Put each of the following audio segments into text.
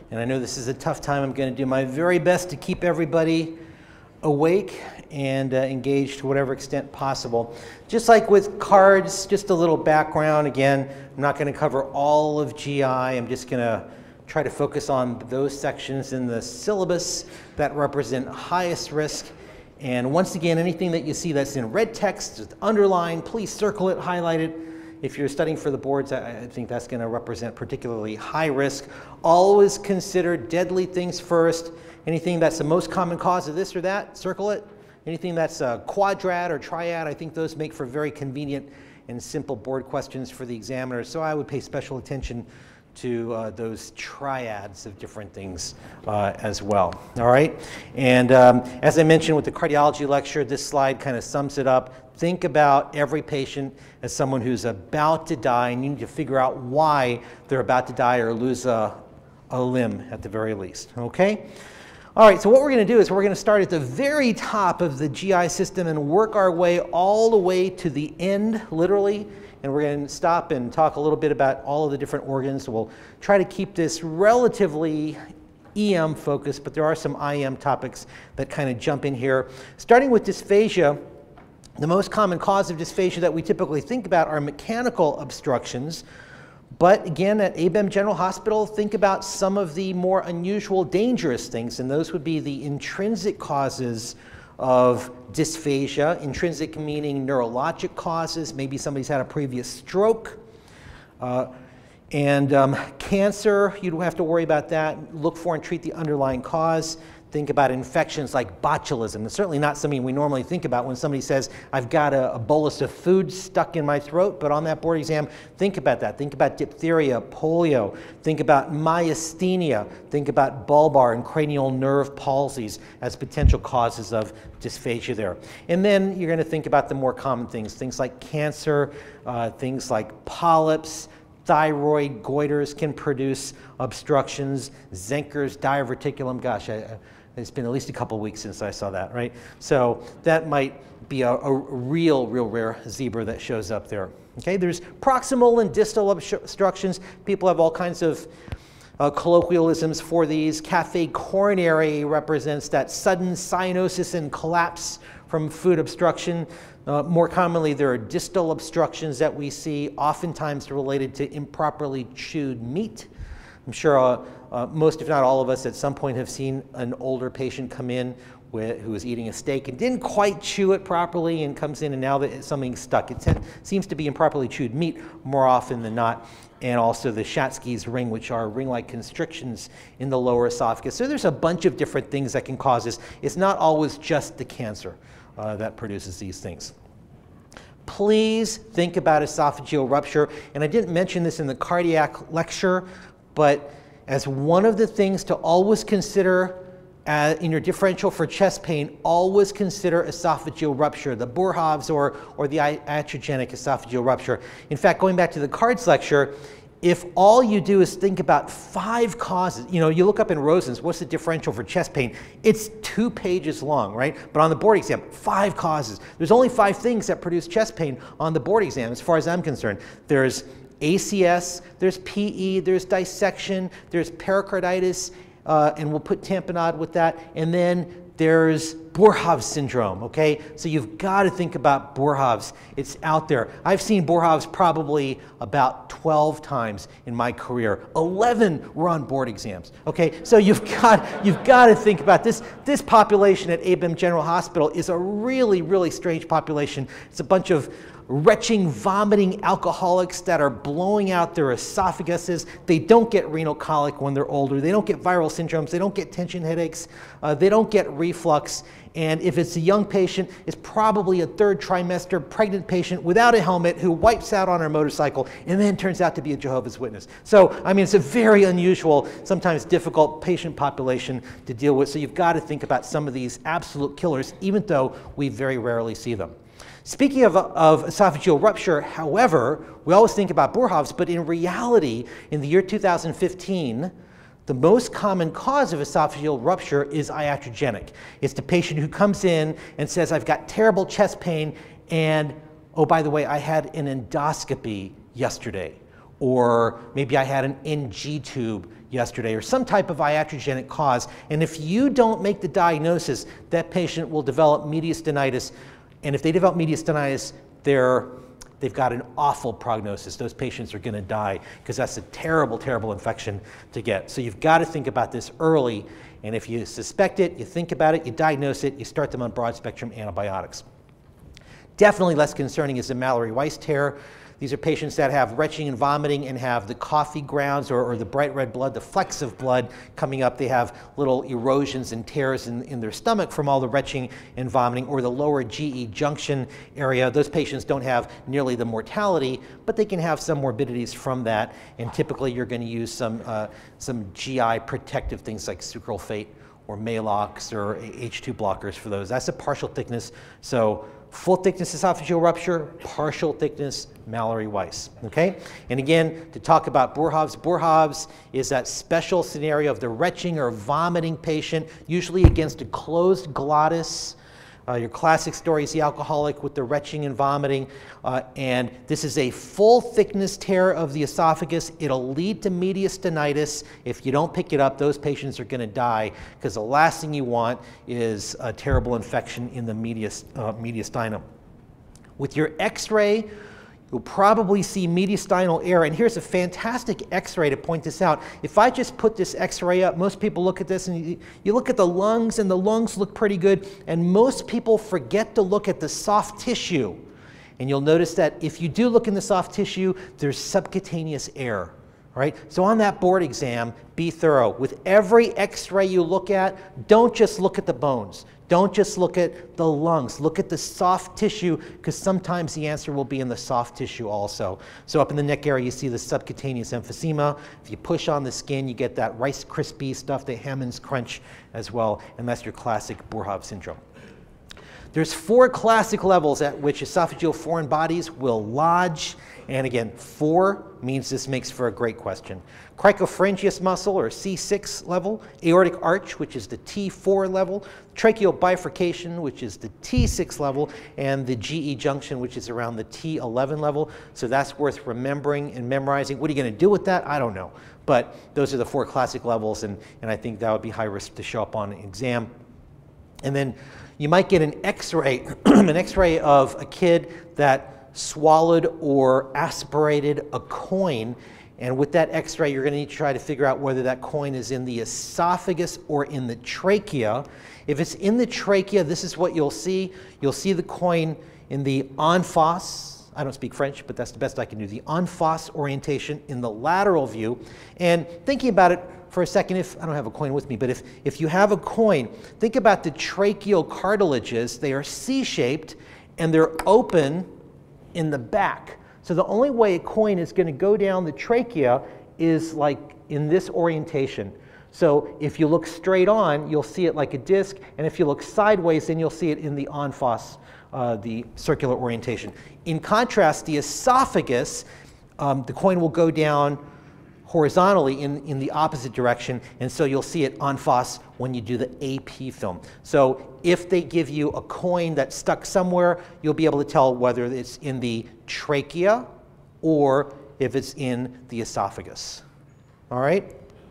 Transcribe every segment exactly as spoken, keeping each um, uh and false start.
And I know this is a tough time. I'm going to do my very best to keep everybody awake and uh, engaged to whatever extent possible. Just like with cards, just a little background. Again, I'm not going to cover all of G I. I'm just going to try to focus on those sections in the syllabus that represent highest risk. And once again, anything that you see that's in red text, just underline, please circle it, highlight it. If you're studying for the boards, I, I think that's going to represent particularly high risk. Always consider deadly things first. Anything that's the most common cause of this or that, circle it. Anything that's a quadrad or triad, I think those make for very convenient and simple board questions for the examiner. So I would pay special attention to uh, those triads of different things uh, as well. All right, and um, as I mentioned with the cardiology lecture, this slide kind of sums it up. Think about every patient as someone who's about to die, and you need to figure out why they're about to die or lose a, a limb at the very least. Okay. All right, so what we're going to do is we're going to start at the very top of the G I system and work our way all the way to the end, literally. And we're going to stop and talk a little bit about all of the different organs. We'll try to keep this relatively E M focused, but there are some I M topics that kind of jump in here. Starting with dysphagia, the most common cause of dysphagia that we typically think about are mechanical obstructions. But again, at A B E M General Hospital, think about some of the more unusual, dangerous things, and those would be the intrinsic causes of dysphagia. Intrinsic meaning neurologic causes, maybe somebody's had a previous stroke. Uh, and um, cancer, you don't have to worry about that. Look for and treat the underlying cause. Think about infections like botulism. It's certainly not something we normally think about when somebody says, I've got a, a bolus of food stuck in my throat, but on that board exam, think about that. Think about diphtheria, polio. Think about myasthenia. Think about bulbar and cranial nerve palsies as potential causes of dysphagia there. And then you're going to think about the more common things, things like cancer, uh, things like polyps, thyroid goiters can produce obstructions, Zenker's diverticulum. Gosh, I, I, it's been at least a couple weeks since I saw that, right? So that might be a, a real, real rare zebra that shows up there. Okay, there's proximal and distal obstructions. People have all kinds of uh, colloquialisms for these. Cafe coronary represents that sudden cyanosis and collapse from food obstruction. Uh, more commonly, there are distal obstructions that we see, oftentimes related to improperly chewed meat. I'm sure uh, uh, most, if not all of us, at some point have seen an older patient come in with, who was eating a steak and didn't quite chew it properly and comes in and now that something's stuck. It seems to be improperly chewed meat more often than not. And also the Schatzki's ring, which are ring-like constrictions in the lower esophagus. So there's a bunch of different things that can cause this. It's not always just the cancer uh, that produces these things. Please think about esophageal rupture. And I didn't mention this in the cardiac lecture, but as one of the things to always consider uh, in your differential for chest pain, always consider esophageal rupture, the Boerhaave's or, or the iatrogenic esophageal rupture. In fact, going back to the cards lecture, if all you do is think about five causes, you know, you look up in Rosen's, what's the differential for chest pain? It's two pages long, right? But on the board exam, five causes. There's only five things that produce chest pain on the board exam, as far as I'm concerned. There's A C S, there's P E, there's dissection, there's pericarditis, uh, and we'll put tamponade with that, and then there's Boerhaave's syndrome, okay? So you've got to think about Boerhaave's. It's out there. I've seen Boerhaave's probably about twelve times in my career. eleven were on board exams, okay? So you've got, you've got to think about this. This population at A B E M General Hospital is a really, really strange population. It's a bunch of retching, vomiting alcoholics that are blowing out their esophaguses. They don't get renal colic when they're older. They don't get viral syndromes. They don't get tension headaches. Uh, they don't get reflux. And if it's a young patient, it's probably a third trimester pregnant patient without a helmet who wipes out on her motorcycle and then turns out to be a Jehovah's Witness. So, I mean, it's a very unusual, sometimes difficult patient population to deal with. So you've got to think about some of these absolute killers, even though we very rarely see them. Speaking of, of esophageal rupture, however, we always think about Boerhaave's, but in reality, in the year two thousand fifteen, the most common cause of esophageal rupture is iatrogenic. It's the patient who comes in and says, I've got terrible chest pain, and oh, by the way, I had an endoscopy yesterday, or maybe I had an N G tube yesterday, or some type of iatrogenic cause. And if you don't make the diagnosis, that patient will develop mediastinitis. And if they develop mediastinitis, they're, they've got an awful prognosis. Those patients are going to die because that's a terrible, terrible infection to get. So you've got to think about this early. And if you suspect it, you think about it, you diagnose it, you start them on broad spectrum antibiotics. Definitely less concerning is the Mallory-Weiss tear. These are patients that have retching and vomiting and have the coffee grounds or, or the bright red blood, the flecks of blood coming up. They have little erosions and tears in, in their stomach from all the retching and vomiting, or the lower G E junction area. Those patients don't have nearly the mortality, but they can have some morbidities from that. And typically you're going to use some, uh, some G I protective things like sucralfate or Maalox or H two blockers for those. That's a partial thickness. So full thickness esophageal rupture, partial thickness Mallory-Weiss, okay? And again, to talk about Boerhaave's, Boerhaave's is that special scenario of the retching or vomiting patient, usually against a closed glottis. Uh, your classic story is the alcoholic with the retching and vomiting, uh, and this is a full thickness tear of the esophagus. It'll lead to mediastinitis. If you don't pick it up, those patients are going to die, because the last thing you want is a terrible infection in the mediast, uh, mediastinum. With your x-ray, you'll probably see mediastinal air, and here's a fantastic x-ray to point this out. If I just put this x-ray up, most people look at this and you, you look at the lungs, and the lungs look pretty good, and most people forget to look at the soft tissue. And you'll notice that if you do look in the soft tissue, there's subcutaneous air. Right? So on that board exam, be thorough. With every x-ray you look at, don't just look at the bones. Don't just look at the lungs. Look at the soft tissue, because sometimes the answer will be in the soft tissue also. So up in the neck area, you see the subcutaneous emphysema. If you push on the skin, you get that Rice Krispie stuff, the Hammond's Crunch as well, and that's your classic Boerhaave syndrome. There's four classic levels at which esophageal foreign bodies will lodge. And again, four means this makes for a great question. Cricopharyngeus muscle, or C six level, aortic arch, which is the T four level, tracheal bifurcation, which is the T six level, and the G E junction, which is around the T eleven level. So that's worth remembering and memorizing. What are you going to do with that? I don't know. But those are the four classic levels, and, and I think that would be high risk to show up on an exam. And then you might get an x-ray, an x-ray of a kid that swallowed or aspirated a coin. And with that x-ray, you're going to need to try to figure out whether that coin is in the esophagus or in the trachea. If it's in the trachea, this is what you'll see. You'll see the coin in the en face. I don't speak French, but that's the best I can do. The en face orientation in the lateral view. And thinking about it for a second, if I don't have a coin with me, but if, if you have a coin, think about the tracheal cartilages. They are C-shaped, and they're open in the back. So the only way a coin is going to go down the trachea is like in this orientation. So if you look straight on, you'll see it like a disc, and if you look sideways, then you'll see it in the en face, uh, the circular orientation. In contrast, the esophagus, um, the coin will go down horizontally in, in the opposite direction, and so you'll see it en face when you do the A P film. So if they give you a coin that's stuck somewhere, you'll be able to tell whether it's in the trachea or if it's in the esophagus. All right?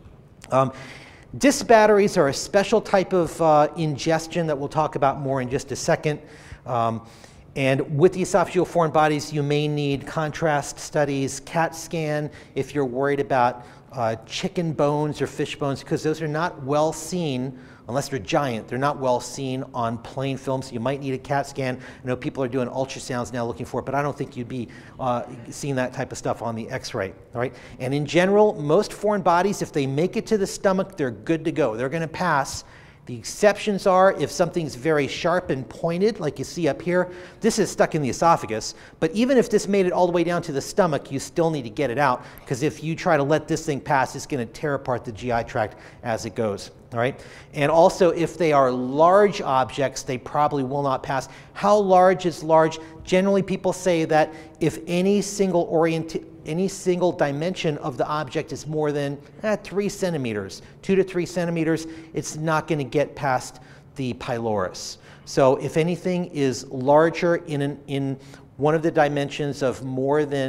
Um, disc batteries are a special type of uh, ingestion that we'll talk about more in just a second. Um, And with the esophageal foreign bodies, you may need contrast studies, CAT scan, if you're worried about uh, chicken bones or fish bones, because those are not well seen, unless they're giant, they're not well seen on plain film, so you might need a CAT scan. I know people are doing ultrasounds now looking for it, but I don't think you'd be uh, seeing that type of stuff on the x-ray, all right? And in general, most foreign bodies, if they make it to the stomach, they're good to go. They're gonna pass. The exceptions are if something's very sharp and pointed, like you see up here. This is stuck in the esophagus, but even if this made it all the way down to the stomach, you still need to get it out, because if you try to let this thing pass, it's going to tear apart the G I tract as it goes. All right? And also, if they are large objects, they probably will not pass. How large is large? Generally, people say that if any single orient any single dimension of the object is more than eh, three centimeters, two to three centimeters, it's not going to get past the pylorus. So if anything is larger in, an, in one of the dimensions of more than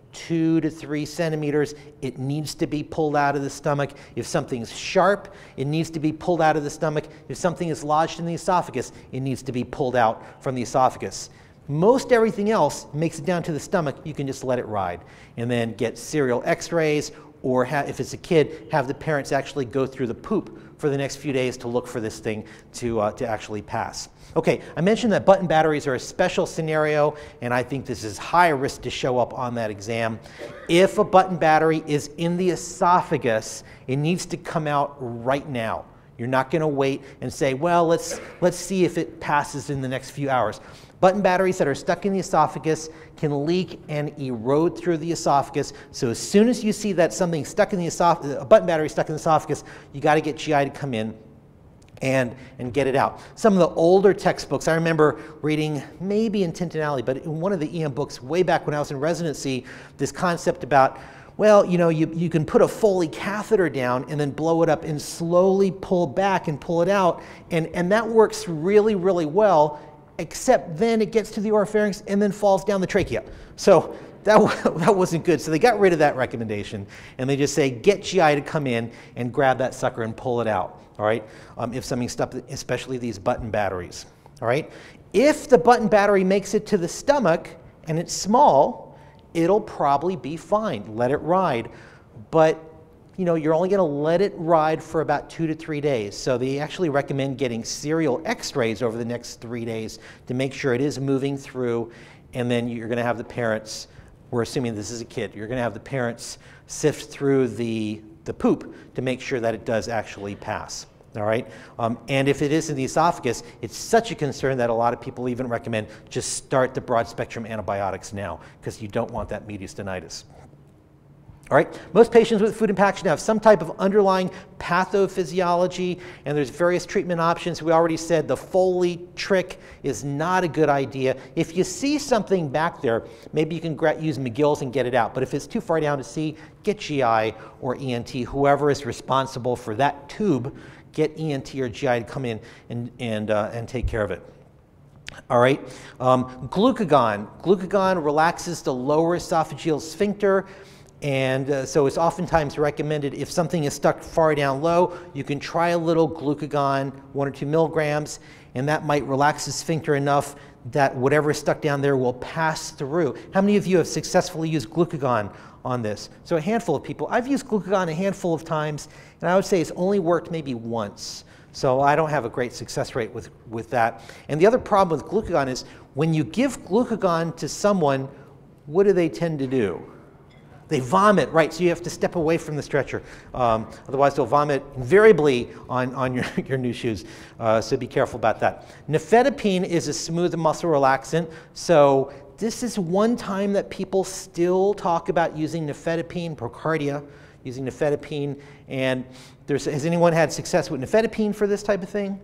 two to three centimeters, it needs to be pulled out of the stomach. If something's sharp, it needs to be pulled out of the stomach. If something is lodged in the esophagus, it needs to be pulled out from the esophagus. Most everything else makes it down to the stomach. You can just let it ride and then get serial x-rays, or have, if it's a kid, have the parents actually go through the poop for the next few days to look for this thing to, uh, to actually pass. Okay, I mentioned that button batteries are a special scenario, and I think this is high risk to show up on that exam. If a button battery is in the esophagus, it needs to come out right now. You're not going to wait and say, well, let's, let's see if it passes in the next few hours. Button batteries that are stuck in the esophagus can leak and erode through the esophagus. So as soon as you see that something stuck in the esophagus, a button battery stuck in the esophagus, you got to get G I to come in and, and get it out. Some of the older textbooks, I remember reading maybe in Tintin Alley, but in one of the E M books way back when I was in residency, this concept about, well, you know, you, you can put a Foley catheter down and then blow it up and slowly pull back and pull it out. And, and that works really, really well, except then it gets to the oropharynx and then falls down the trachea. So that, that wasn't good. So they got rid of that recommendation, and they just say, get G I to come in and grab that sucker and pull it out. All right, um, if something's stuck, especially these button batteries. All right, if the button battery makes it to the stomach and it's small, it'll probably be fine. Let it ride, but you know, you're only going to let it ride for about two to three days. So they actually recommend getting serial x-rays over the next three days to make sure it is moving through, and then you're going to have the parents, we're assuming this is a kid, you're going to have the parents sift through the, the poop to make sure that it does actually pass. All right, um, and if it is in the esophagus, it's such a concern that a lot of people even recommend just start the broad spectrum antibiotics now, because you don't want that mediastinitis. All right, most patients with food impaction have some type of underlying pathophysiology, and there's various treatment options. We already said the Foley trick is not a good idea. If you see something back there, maybe you can use McGill's and get it out. But if it's too far down to see, get G I or E N T, whoever is responsible for that tube, get E N T or G I to come in and, and, uh, and take care of it. All right, um, glucagon. Glucagon relaxes the lower esophageal sphincter. And uh, so it's oftentimes recommended if something is stuck far down low, you can try a little glucagon, one or two milligrams, and that might relax the sphincter enough that whatever is stuck down there will pass through. How many of you have successfully used glucagon on this? So a handful of people. I've used glucagon a handful of times, and I would say it's only worked maybe once. So I don't have a great success rate with, with that. And the other problem with glucagon is when you give glucagon to someone, what do they tend to do? They vomit, right? So you have to step away from the stretcher. Um, otherwise, they'll vomit invariably on, on your, your new shoes. Uh, so be careful about that. Nifedipine is a smooth muscle relaxant. So this is one time that people still talk about using nifedipine, procardia, using nifedipine. And there's, has anyone had success with nifedipine for this type of thing?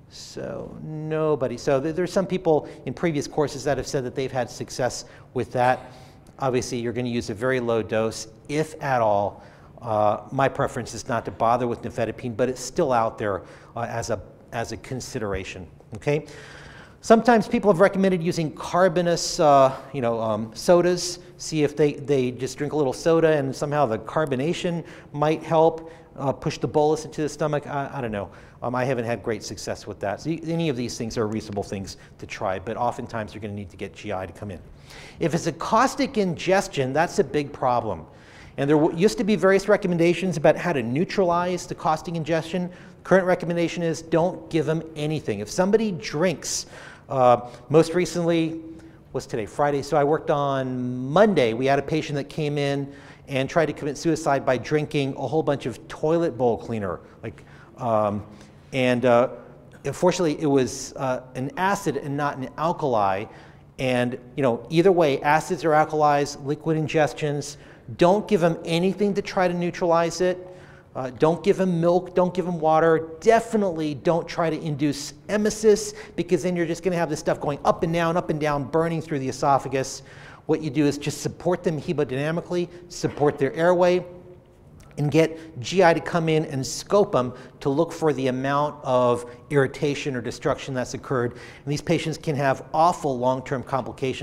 So nobody. So there, there's some people in previous courses that have said that they've had success with that. Obviously, you're going to use a very low dose, if at all. Uh, my preference is not to bother with nifedipine, but it's still out there uh, as, a, as a consideration. Okay? Sometimes people have recommended using carbonous uh, you know, um, sodas. See if they, they just drink a little soda and somehow the carbonation might help uh, push the bolus into the stomach. I, I don't know. Um, I haven't had great success with that. So any of these things are reasonable things to try, but oftentimes you're going to need to get G I to come in. If it's a caustic ingestion, that's a big problem. And there used to be various recommendations about how to neutralize the caustic ingestion. Current recommendation is don't give them anything. If somebody drinks, uh, most recently, what's today, Friday, so I worked on Monday. We had a patient that came in and tried to commit suicide by drinking a whole bunch of toilet bowl cleaner. Like, um, and uh, unfortunately, it was uh, an acid and not an alkali. And you know, either way, acids or alkalis, liquid ingestions, don't give them anything to try to neutralize it. Uh, don't give them milk, don't give them water. Definitely don't try to induce emesis, because then you're just going to have this stuff going up and down, up and down, burning through the esophagus. What you do is just support them hemodynamically, support their airway, and get G I to come in and scope them to look for the amount of irritation or destruction that's occurred. And these patients can have awful long-term complications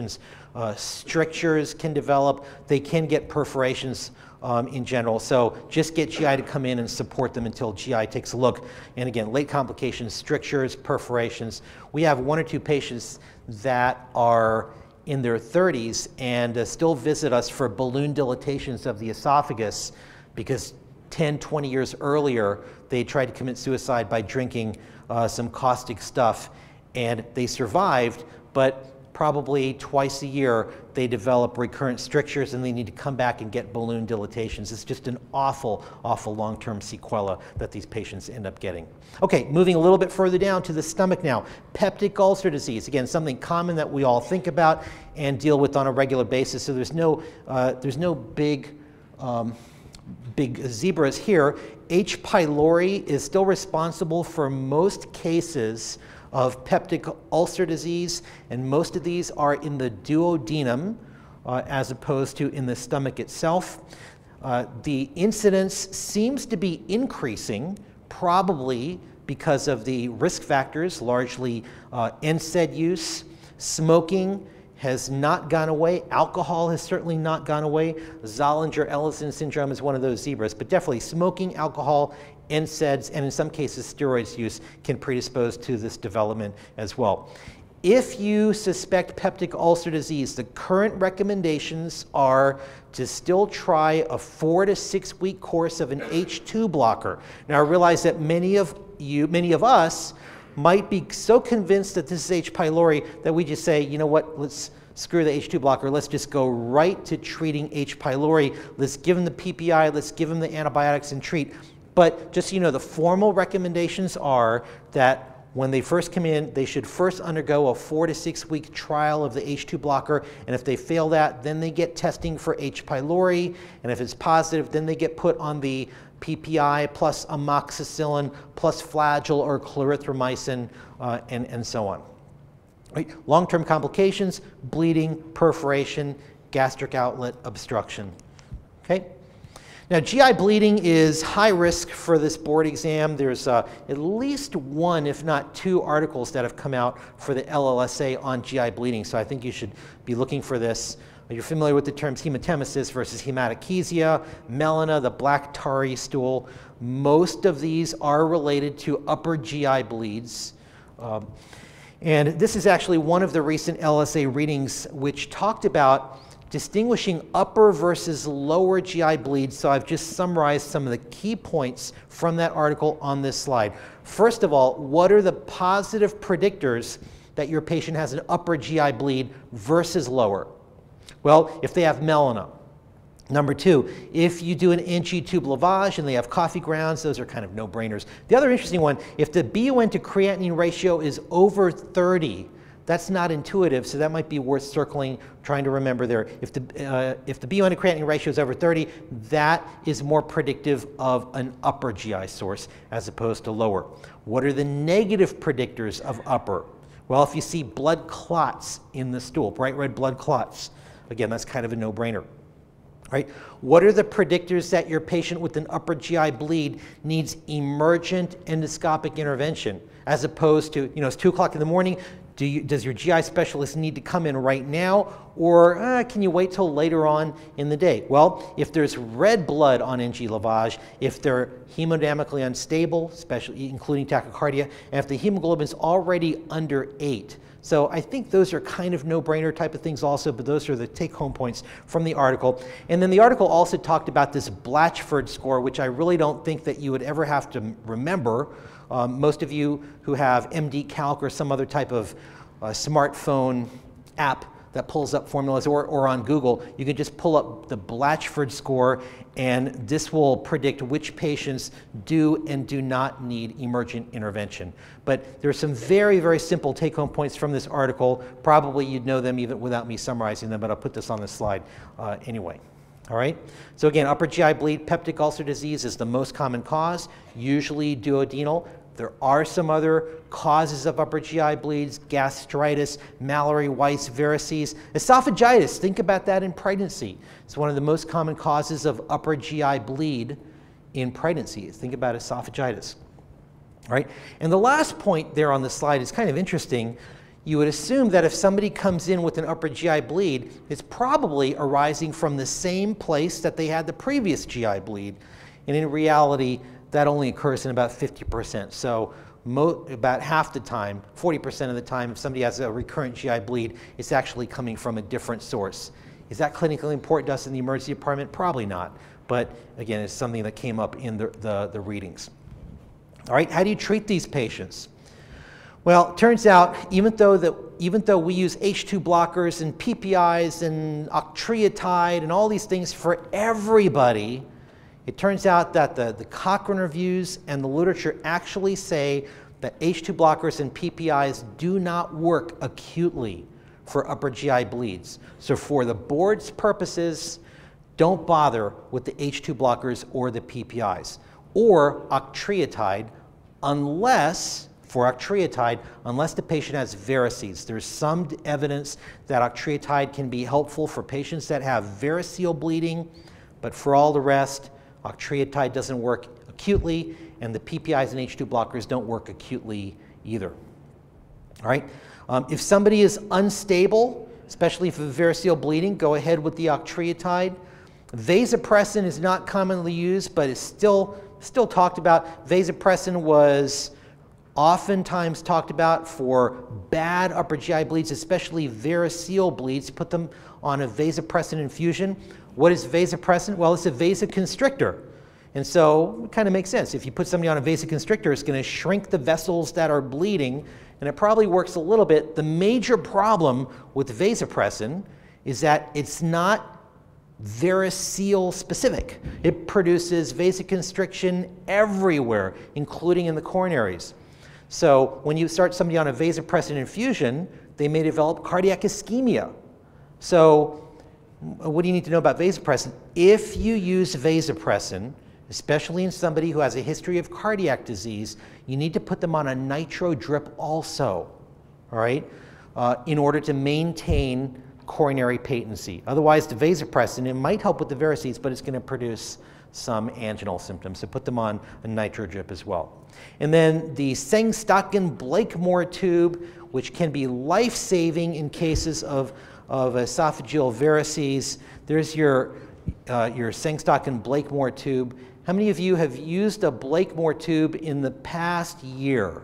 uh, strictures can develop, they can get perforations um, in general. So just get G I to come in and support them until G I takes a look. And again, late complications, strictures, perforations. We have one or two patients that are in their thirties and uh, still visit us for balloon dilatations of the esophagus because ten, twenty years earlier, they tried to commit suicide by drinking uh, some caustic stuff, and they survived, but probably twice a year, they develop recurrent strictures and they need to come back and get balloon dilatations. It's just an awful, awful long-term sequela that these patients end up getting. Okay, moving a little bit further down to the stomach now. Peptic ulcer disease, again, something common that we all think about and deal with on a regular basis. So there's no, uh, there's no big, um, big zebras here. H. pylori is still responsible for most cases of peptic ulcer disease, and most of these are in the duodenum uh, as opposed to in the stomach itself. Uh, the incidence seems to be increasing, probably because of the risk factors, largely uh, N SAID use. Smoking has not gone away. Alcohol has certainly not gone away. Zollinger-Ellison syndrome is one of those zebras, but definitely smoking, alcohol, N SAIDs, and in some cases steroids use can predispose to this development as well. If you suspect peptic ulcer disease, the current recommendations are to still try a four to six week course of an H two blocker. Now I realize that many of you, many of us might be so convinced that this is H. pylori that we just say, you know what, let's screw the H two blocker, let's just go right to treating H. pylori. Let's give them the P P I, let's give them the antibiotics and treat. But just so you know, the formal recommendations are that when they first come in, they should first undergo a four to six week trial of the H two blocker, and if they fail that, then they get testing for H. pylori, and if it's positive, then they get put on the P P I plus amoxicillin plus Flagyl or clarithromycin, uh, and, and so on. Right? Long-term complications, bleeding, perforation, gastric outlet obstruction. Okay? Now, G I bleeding is high risk for this board exam. There's uh, at least one, if not two, articles that have come out for the L L S A on G I bleeding, so I think you should be looking for this. You're familiar with the terms hematemesis versus hematochezia, melena, the black tarry stool. Most of these are related to upper G I bleeds. Um, and this is actually one of the recent L L S A readings which talked about distinguishing upper versus lower G I bleeds. So I've just summarized some of the key points from that article on this slide. First of all, what are the positive predictors that your patient has an upper G I bleed versus lower? Well, if they have melena. Number two, if you do an N-G tube lavage and they have coffee grounds, those are kind of no-brainers. The other interesting one, if the B U N to creatinine ratio is over thirty, that's not intuitive, so that might be worth circling, trying to remember there. If the, uh, if the B U N to creatinine ratio is over thirty, that is more predictive of an upper G I source as opposed to lower. What are the negative predictors of upper? Well, if you see blood clots in the stool, bright red blood clots, again, that's kind of a no-brainer. Right? What are the predictors that your patient with an upper G I bleed needs emergent endoscopic intervention, as opposed to, you know, it's two o'clock in the morning, do you, does your G I specialist need to come in right now, or uh, can you wait till later on in the day? Well, if there's red blood on N G lavage, if they're hemodynamically unstable, especially including tachycardia, and if the hemoglobin's already under eight, so I think those are kind of no-brainer type of things also, but those are the take-home points from the article. And then the article also talked about this Blatchford score, which I really don't think that you would ever have to remember. Um, most of you who have M D Calc or some other type of uh, smartphone app that pulls up formulas, or, or on Google, you can just pull up the Blatchford score, and this will predict which patients do and do not need emergent intervention. But there are some very, very simple take-home points from this article. Probably you'd know them even without me summarizing them, but I'll put this on the slide uh, anyway. All right? So again, upper G I bleed, peptic ulcer disease is the most common cause, usually duodenal. There are some other causes of upper G I bleeds: gastritis, Mallory Weiss varices, esophagitis. Think about that in pregnancy. It's one of the most common causes of upper G I bleed in pregnancy. Think about esophagitis. All right? And the last point there on the slide is kind of interesting. you would assume that if somebody comes in with an upper G I bleed, it's probably arising from the same place that they had the previous G I bleed. And in reality, that only occurs in about fifty percent. So mo about half the time, forty percent of the time, if somebody has a recurrent G I bleed, it's actually coming from a different source. Is that clinically important to us in the emergency department? Probably not. But again, it's something that came up in the, the, the readings. All right, how do you treat these patients? Well, it turns out, even though, that, even though we use H two blockers and P P Is and octreotide and all these things for everybody, it turns out that the, the Cochrane reviews and the literature actually say that H two blockers and P P Is do not work acutely for upper G I bleeds. So for the board's purposes, don't bother with the H two blockers or the P P Is or octreotide unless, for octreotide, unless the patient has varices. There's some evidence that octreotide can be helpful for patients that have variceal bleeding, but for all the rest, octreotide doesn't work acutely, and the P P Is and H two blockers don't work acutely either. All right? Um, if somebody is unstable, especially if of variceal bleeding, go ahead with the octreotide. Vasopressin is not commonly used, but is still, still talked about. Vasopressin was oftentimes talked about for bad upper G I bleeds, especially variceal bleeds. Put them on a vasopressin infusion. What is vasopressin? Well, it's a vasoconstrictor. And so it kind of makes sense. If you put somebody on a vasoconstrictor, it's going to shrink the vessels that are bleeding, and it probably works a little bit. The major problem with vasopressin is that it's not variceal specific. It produces vasoconstriction everywhere, including in the coronaries. So when you start somebody on a vasopressin infusion, they may develop cardiac ischemia. So what do you need to know about vasopressin? If you use vasopressin, especially in somebody who has a history of cardiac disease, you need to put them on a nitro drip also, all right, uh, in order to maintain coronary patency. Otherwise, the vasopressin, it might help with the varices, but it's going to produce some anginal symptoms. So put them on a nitro drip as well. And then the Sengstaken-Blakemore tube, which can be life-saving in cases of, of esophageal varices. There's your, uh, your Sengstaken-Blakemore tube. How many of you have used a Blakemore tube in the past year? All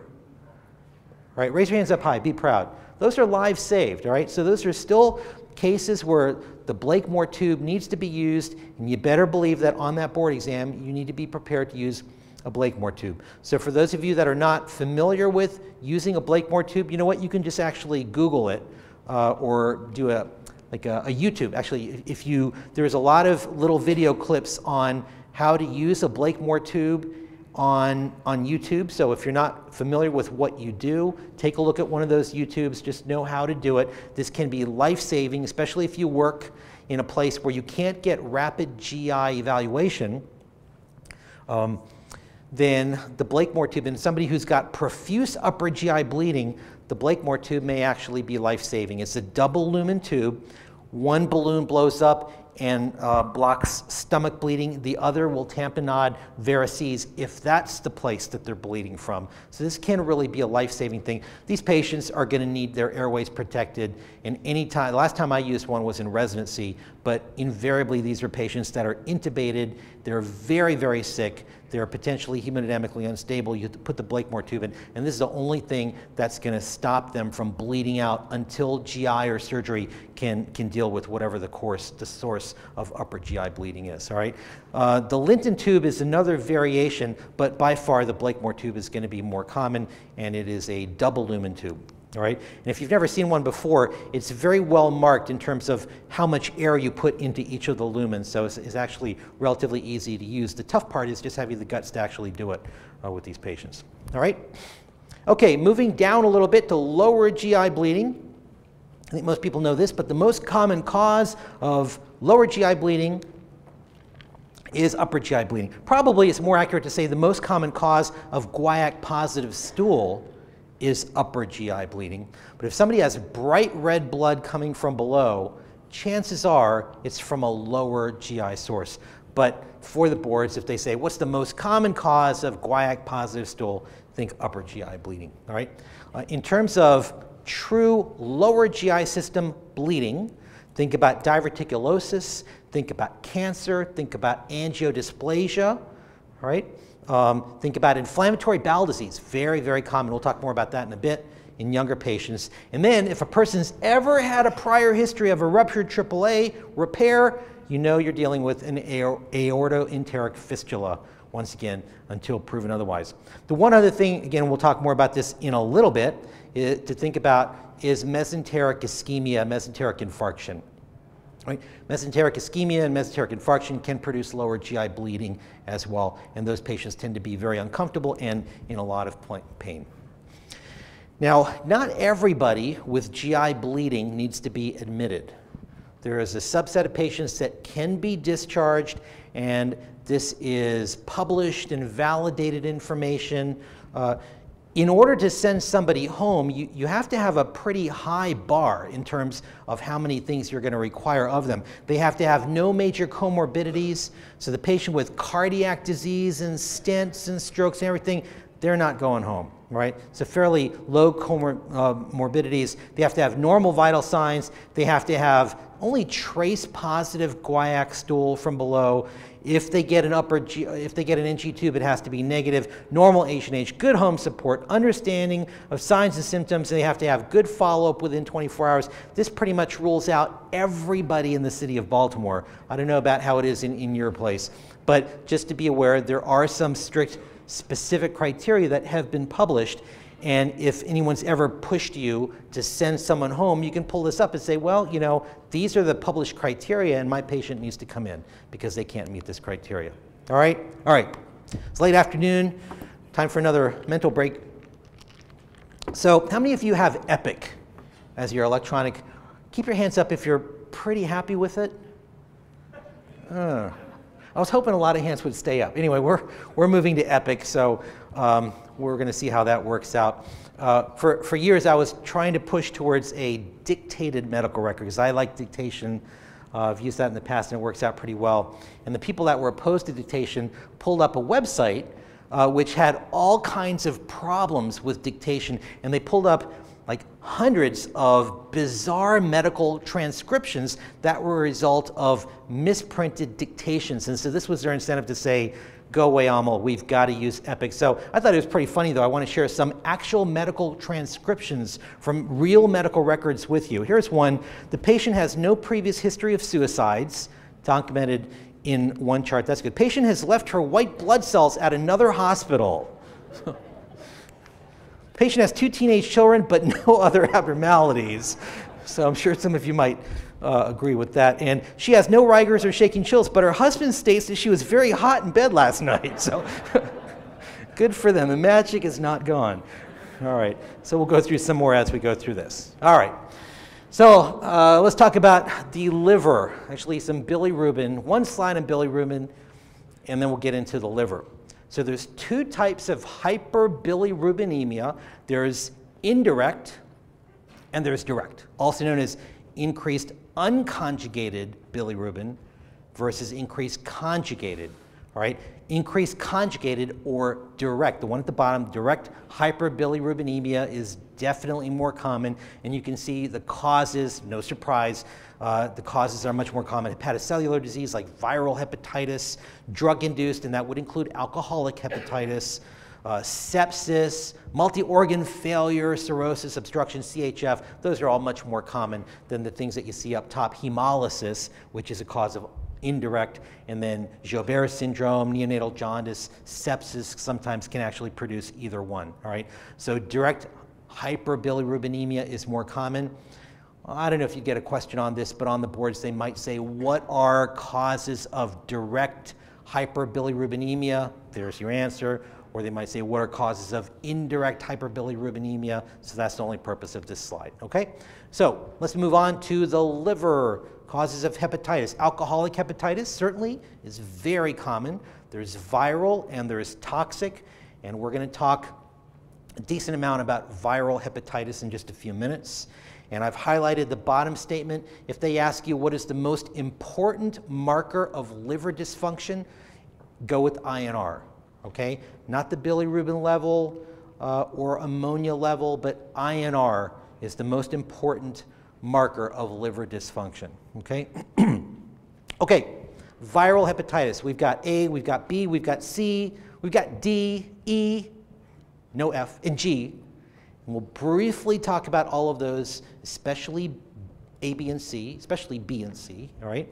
right, raise your hands up high, be proud. Those are lives saved, all right? So those are still cases where the Blakemore tube needs to be used, and you better believe that on that board exam, you need to be prepared to use a Blakemore tube. So for those of you that are not familiar with using a Blakemore tube, you know what? You can just actually Google it uh, or do a, like a, a YouTube. Actually, if you, there's a lot of little video clips on how to use a Blakemore tube on, on YouTube. So if you're not familiar with what you do, take a look at one of those YouTubes. Just know how to do it. This can be life-saving, especially if you work in a place where you can't get rapid G I evaluation. Um, then the Blakemore tube, and somebody who's got profuse upper G I bleeding, the Blakemore tube may actually be life-saving. It's a double lumen tube. One balloon blows up and uh, blocks stomach bleeding. The other will tamponade varices if that's the place that they're bleeding from. So this can really be a life-saving thing. These patients are going to need their airways protected. And any time, the last time I used one was in residency, but invariably these are patients that are intubated. They're very, very sick. They're potentially hemodynamically unstable. You have to put the Blakemore tube in, and this is the only thing that's going to stop them from bleeding out until G I or surgery can, can deal with whatever the course, the source of upper G I bleeding is, all right? Uh, the Linton tube is another variation, but by far the Blakemore tube is going to be more common, and it is a double lumen tube. All right? And if you've never seen one before, it's very well marked in terms of how much air you put into each of the lumens, so it's, it's actually relatively easy to use. The tough part is just having the guts to actually do it uh, with these patients. All right? Okay, moving down a little bit to lower G I bleeding. I think most people know this, but the most common cause of lower G I bleeding is upper G I bleeding. Probably it's more accurate to say the most common cause of guaiac-positive stool is upper G I bleeding. But if somebody has bright red blood coming from below, chances are it's from a lower G I source. But for the boards, if they say, what's the most common cause of guaiac-positive stool, think upper G I bleeding, all right? Uh, in terms of true lower G I system bleeding. Think about diverticulosis, think about cancer, think about angiodysplasia, all right? Um, think about inflammatory bowel disease, very, very common. We'll talk more about that in a bit in younger patients. And then if a person's ever had a prior history of a ruptured triple A repair, you know you're dealing with an aortoenteric fistula, once again, until proven otherwise. The one other thing, again, we'll talk more about this in a little bit, is, to think about is mesenteric ischemia, mesenteric infarction. Right? Mesenteric ischemia and mesenteric infarction can produce lower G I bleeding as well, and those patients tend to be very uncomfortable and in a lot of pain. Now, not everybody with G I bleeding needs to be admitted. There is a subset of patients that can be discharged, and this is published and validated information. Uh, in order to send somebody home, you, you have to have a pretty high bar in terms of how many things you're going to require of them. They have to have no major comorbidities. So the patient with cardiac disease and stents and strokes and everything, they're not going home, right? So fairly low comorbidities. They have to have normal vital signs. They have to have only trace positive guaiac stool from below. If they get an upper G, if they get an N G tube, it has to be negative. Normal H and H, good home support, understanding of signs and symptoms, and they have to have good follow-up within twenty-four hours. This pretty much rules out everybody in the city of Baltimore. I don't know about how it is in, in your place, but just to be aware, there are some strict specific criteria that have been published. And if anyone's ever pushed you to send someone home, you can pull this up and say, well, you know, these are the published criteria and my patient needs to come in because they can't meet this criteria. All right? All right. It's late afternoon. Time for another mental break. So how many of you have Epic as your electronic? Keep your hands up if you're pretty happy with it. Uh, I was hoping a lot of hands would stay up. Anyway, we're, we're moving to Epic, so um, we're going to see how that works out. Uh, for, for years, I was trying to push towards a dictated medical record because I like dictation. Uh, I've used that in the past, and it works out pretty well. And the people that were opposed to dictation pulled up a website uh, which had all kinds of problems with dictation, and they pulled up like hundreds of bizarre medical transcriptions that were a result of misprinted dictations. And so this was their incentive to say, go away, Amal, we've got to use Epic. So I thought it was pretty funny, though. I want to share some actual medical transcriptions from real medical records with you. Here's one. The patient has no previous history of suicides, documented in one chart. That's good. Patient has left her white blood cells at another hospital. Patient has two teenage children, but no other abnormalities. So I'm sure some of you might uh, agree with that. And she has no rigors or shaking chills, but her husband states that she was very hot in bed last night. So good for them. The magic is not gone. All right. So we'll go through some more as we go through this. All right. So uh, let's talk about the liver. Actually, some bilirubin. One slide on bilirubin, and then we'll get into the liver. So there's two types of hyperbilirubinemia. There's indirect and there's direct, also known as increased unconjugated bilirubin versus increased conjugated, all right? Increased conjugated or direct, the one at the bottom, direct hyperbilirubinemia is definitely more common, and you can see the causes, no surprise, uh, the causes are much more common. Hepatocellular disease like viral hepatitis, drug-induced, and that would include alcoholic hepatitis, uh, sepsis, multi-organ failure, cirrhosis, obstruction, C H F. Those are all much more common than the things that you see up top. Hemolysis, which is a cause of indirect, and then Joubert syndrome, neonatal jaundice, sepsis sometimes can actually produce either one, all right? So direct hyperbilirubinemia is more common. I don't know if you get a question on this, but on the boards they might say, what are causes of direct hyperbilirubinemia? There's your answer. Or they might say, what are causes of indirect hyperbilirubinemia? So that's the only purpose of this slide, okay? So let's move on to the liver. Causes of hepatitis. Alcoholic hepatitis certainly is very common. There's viral and there's toxic, and we're going to talk a decent amount about viral hepatitis in just a few minutes. And I've highlighted the bottom statement. If they ask you what is the most important marker of liver dysfunction, go with I N R, okay? Not the bilirubin level uh, or ammonia level, but I N R is the most important marker of liver dysfunction, okay? Okay, viral hepatitis. We've got A, we've got B, we've got C, we've got D, E, no F, and G. And we'll briefly talk about all of those, especially A, B, and C, especially B and C, all right?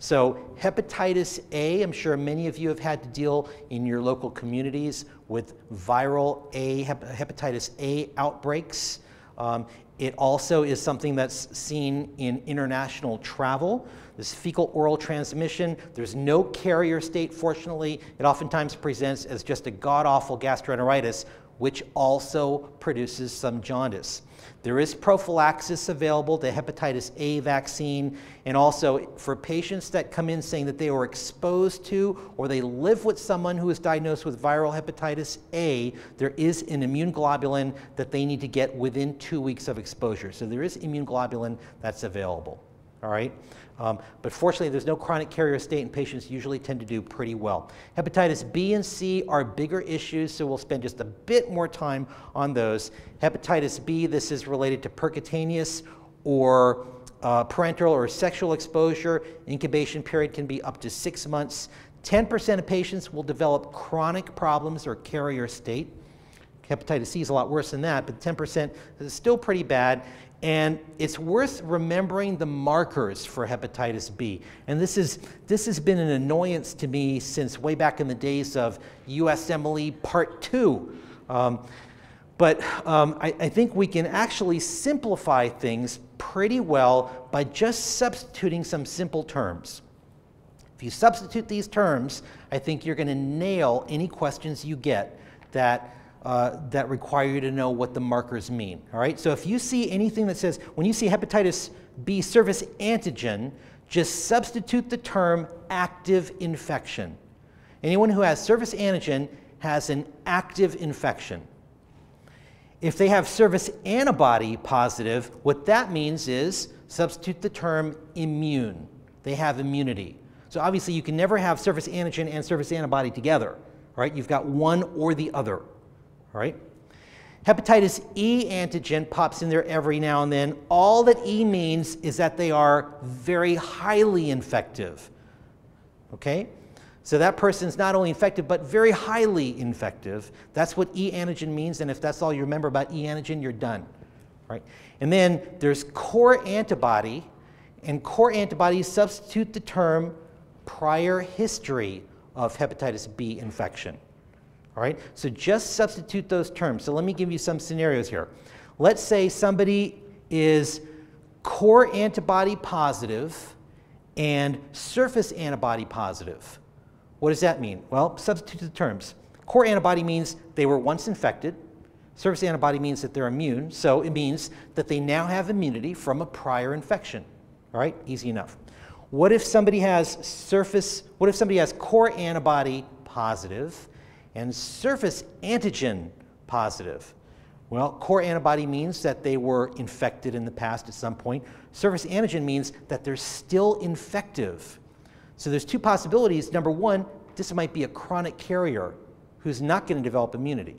So hepatitis A, I'm sure many of you have had to deal in your local communities with viral A, hep hepatitis A outbreaks. Um, it also is something that's seen in international travel. This fecal oral transmission, there's no carrier state, fortunately. It oftentimes presents as just a god-awful gastroenteritis, which also produces some jaundice. There is prophylaxis available, the hepatitis A vaccine, and also for patients that come in saying that they were exposed to or they live with someone who is diagnosed with viral hepatitis A, there is an immune globulin that they need to get within two weeks of exposure. So there is immune globulin that's available, all right? Um, but fortunately, there's no chronic carrier state, and patients usually tend to do pretty well. Hepatitis B and C are bigger issues, so we'll spend just a bit more time on those. Hepatitis B, this is related to percutaneous or uh, parenteral or sexual exposure. Incubation period can be up to six months. ten percent of patients will develop chronic problems or carrier state. Hepatitis C is a lot worse than that, but ten percent is still pretty bad. And it's worth remembering the markers for hepatitis B. And this, is, this has been an annoyance to me since way back in the days of U S M L E Part two. Um, but um, I, I think we can actually simplify things pretty well by just substituting some simple terms. If you substitute these terms, I think you're going to nail any questions you get that Uh, that require you to know what the markers mean, all right? So if you see anything that says, when you see hepatitis B surface antigen, just substitute the term active infection. Anyone who has surface antigen has an active infection. If they have surface antibody positive, what that means is substitute the term immune. They have immunity. So obviously you can never have surface antigen and surface antibody together, right? You've got one or the other. All right? Hepatitis E antigen pops in there every now and then. All that E means is that they are very highly infective. Okay? So that person's not only infected, but very highly infective. That's what E antigen means, and if that's all you remember about E antigen, you're done. Right? And then there's core antibody, and core antibodies substitute the term prior history of hepatitis B infection. All right, so just substitute those terms. So let me give you some scenarios here. Let's say somebody is core antibody positive and surface antibody positive. What does that mean? Well, substitute the terms. Core antibody means they were once infected. Surface antibody means that they're immune. So it means that they now have immunity from a prior infection. All right, easy enough. What if somebody has surface, what if somebody has core antibody positive and surface antigen positive? Well, core antibody means that they were infected in the past at some point. Surface antigen means that they're still infective. So there's two possibilities. Number one, this might be a chronic carrier who's not going to develop immunity.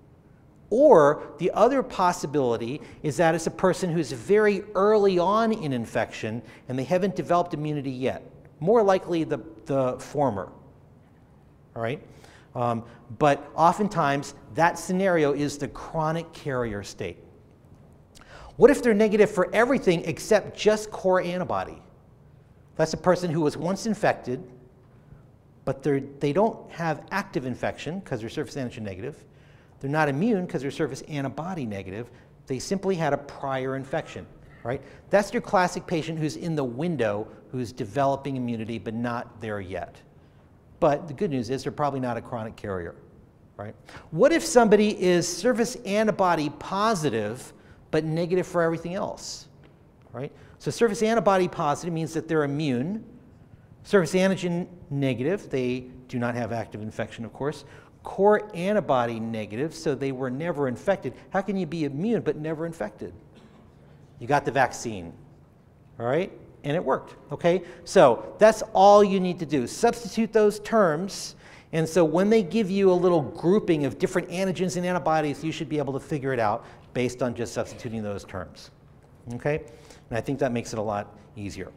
Or the other possibility is that it's a person who's very early on in infection and they haven't developed immunity yet. More likely the, the former. All right? Um, but oftentimes, that scenario is the chronic carrier state. What if they're negative for everything except just core antibody? That's a person who was once infected, but they don't have active infection because they're surface antigen negative. They're not immune because they're surface antibody negative. They simply had a prior infection, right? That's your classic patient who's in the window, who's developing immunity but not there yet. But the good news is they're probably not a chronic carrier, right? What if somebody is surface antibody positive but negative for everything else, right? So surface antibody positive means that they're immune. Surface antigen negative, they do not have active infection, of course. Core antibody negative, so they were never infected. How can you be immune but never infected? You got the vaccine, all right? And it worked, okay? So that's all you need to do. Substitute those terms, And so when they give you a little grouping of different antigens and antibodies, you should be able to figure it out based on just substituting those terms. Okay? And I think that makes it a lot easier.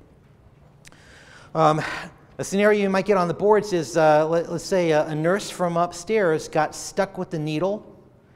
Um, a scenario you might get on the boards is, uh, let, let's say a, a nurse from upstairs got stuck with the needle,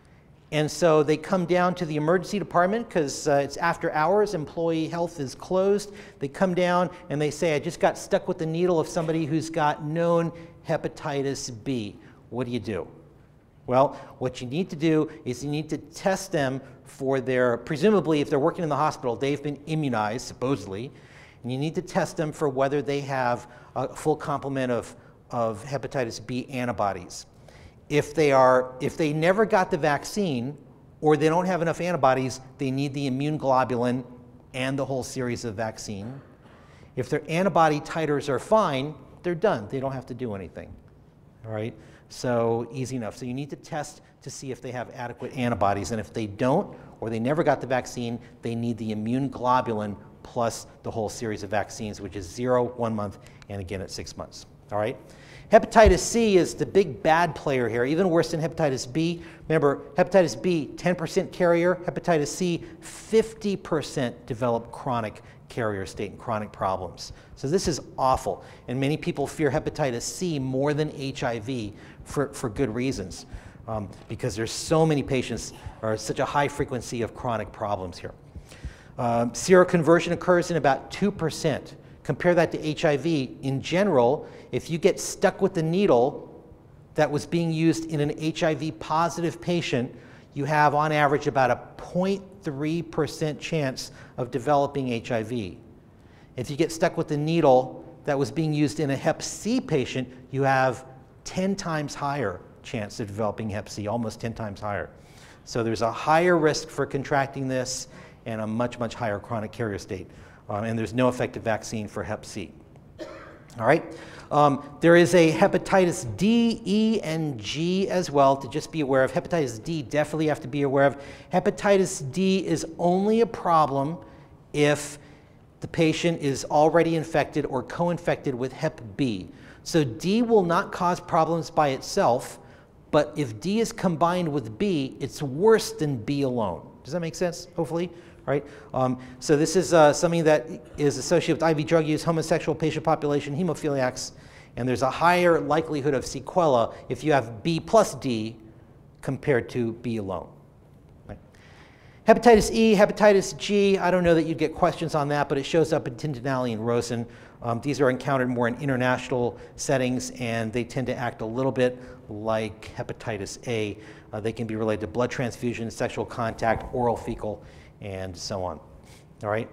and so they come down to the emergency department because uh, it's after hours, employee health is closed. They come down and they say, I just got stuck with the needle of somebody who's got known hepatitis B. What do you do? Well, what you need to do is you need to test them for their, presumably if they're working in the hospital, they've been immunized, supposedly, and you need to test them for whether they have a full complement of, of hepatitis B antibodies. If they are, if they never got the vaccine or they don't have enough antibodies, they need the immune globulin and the whole series of vaccine. If their antibody titers are fine, they're done. They don't have to do anything. All right? So easy enough. So you need to test to see if they have adequate antibodies. And if they don't, or they never got the vaccine, they need the immune globulin plus the whole series of vaccines, which is zero, one month, and again at six months. All right? Hepatitis C is the big bad player here, even worse than hepatitis B. Remember, hepatitis B, ten percent carrier. Hepatitis C, fifty percent develop chronic carrier state and chronic problems. So this is awful. And many people fear hepatitis C more than H I V for, for good reasons, um, because there's so many patients, or such a high frequency of chronic problems here. Um, seroconversion occurs in about two percent. Compare that to H I V. In general, if you get stuck with the needle that was being used in an H I V positive patient, you have on average about a zero point three percent chance of developing H I V. If you get stuck with the needle that was being used in a hep C patient, you have ten times higher chance of developing hep C, almost ten times higher. So there's a higher risk for contracting this and a much, much higher chronic carrier state. Um, and there's no effective vaccine for hep C. All right? Um, there is a hepatitis D, E, and G as well to just be aware of. Hepatitis D, definitely have to be aware of. Hepatitis D is only a problem if the patient is already infected or co-infected with hep B. So D will not cause problems by itself, but if D is combined with B, it's worse than B alone. Does that make sense, hopefully? Right? Um, so this is uh, something that is associated with I V drug use, homosexual patient population, hemophiliacs, and there's a higher likelihood of sequela if you have B plus D compared to B alone. Right? Hepatitis E, hepatitis G, I don't know that you'd get questions on that, but it shows up in Tintinelli and Rosen. Um, these are encountered more in international settings, and they tend to act a little bit like hepatitis A. Uh, they can be related to blood transfusion, sexual contact, oral fecal, and so on. All right?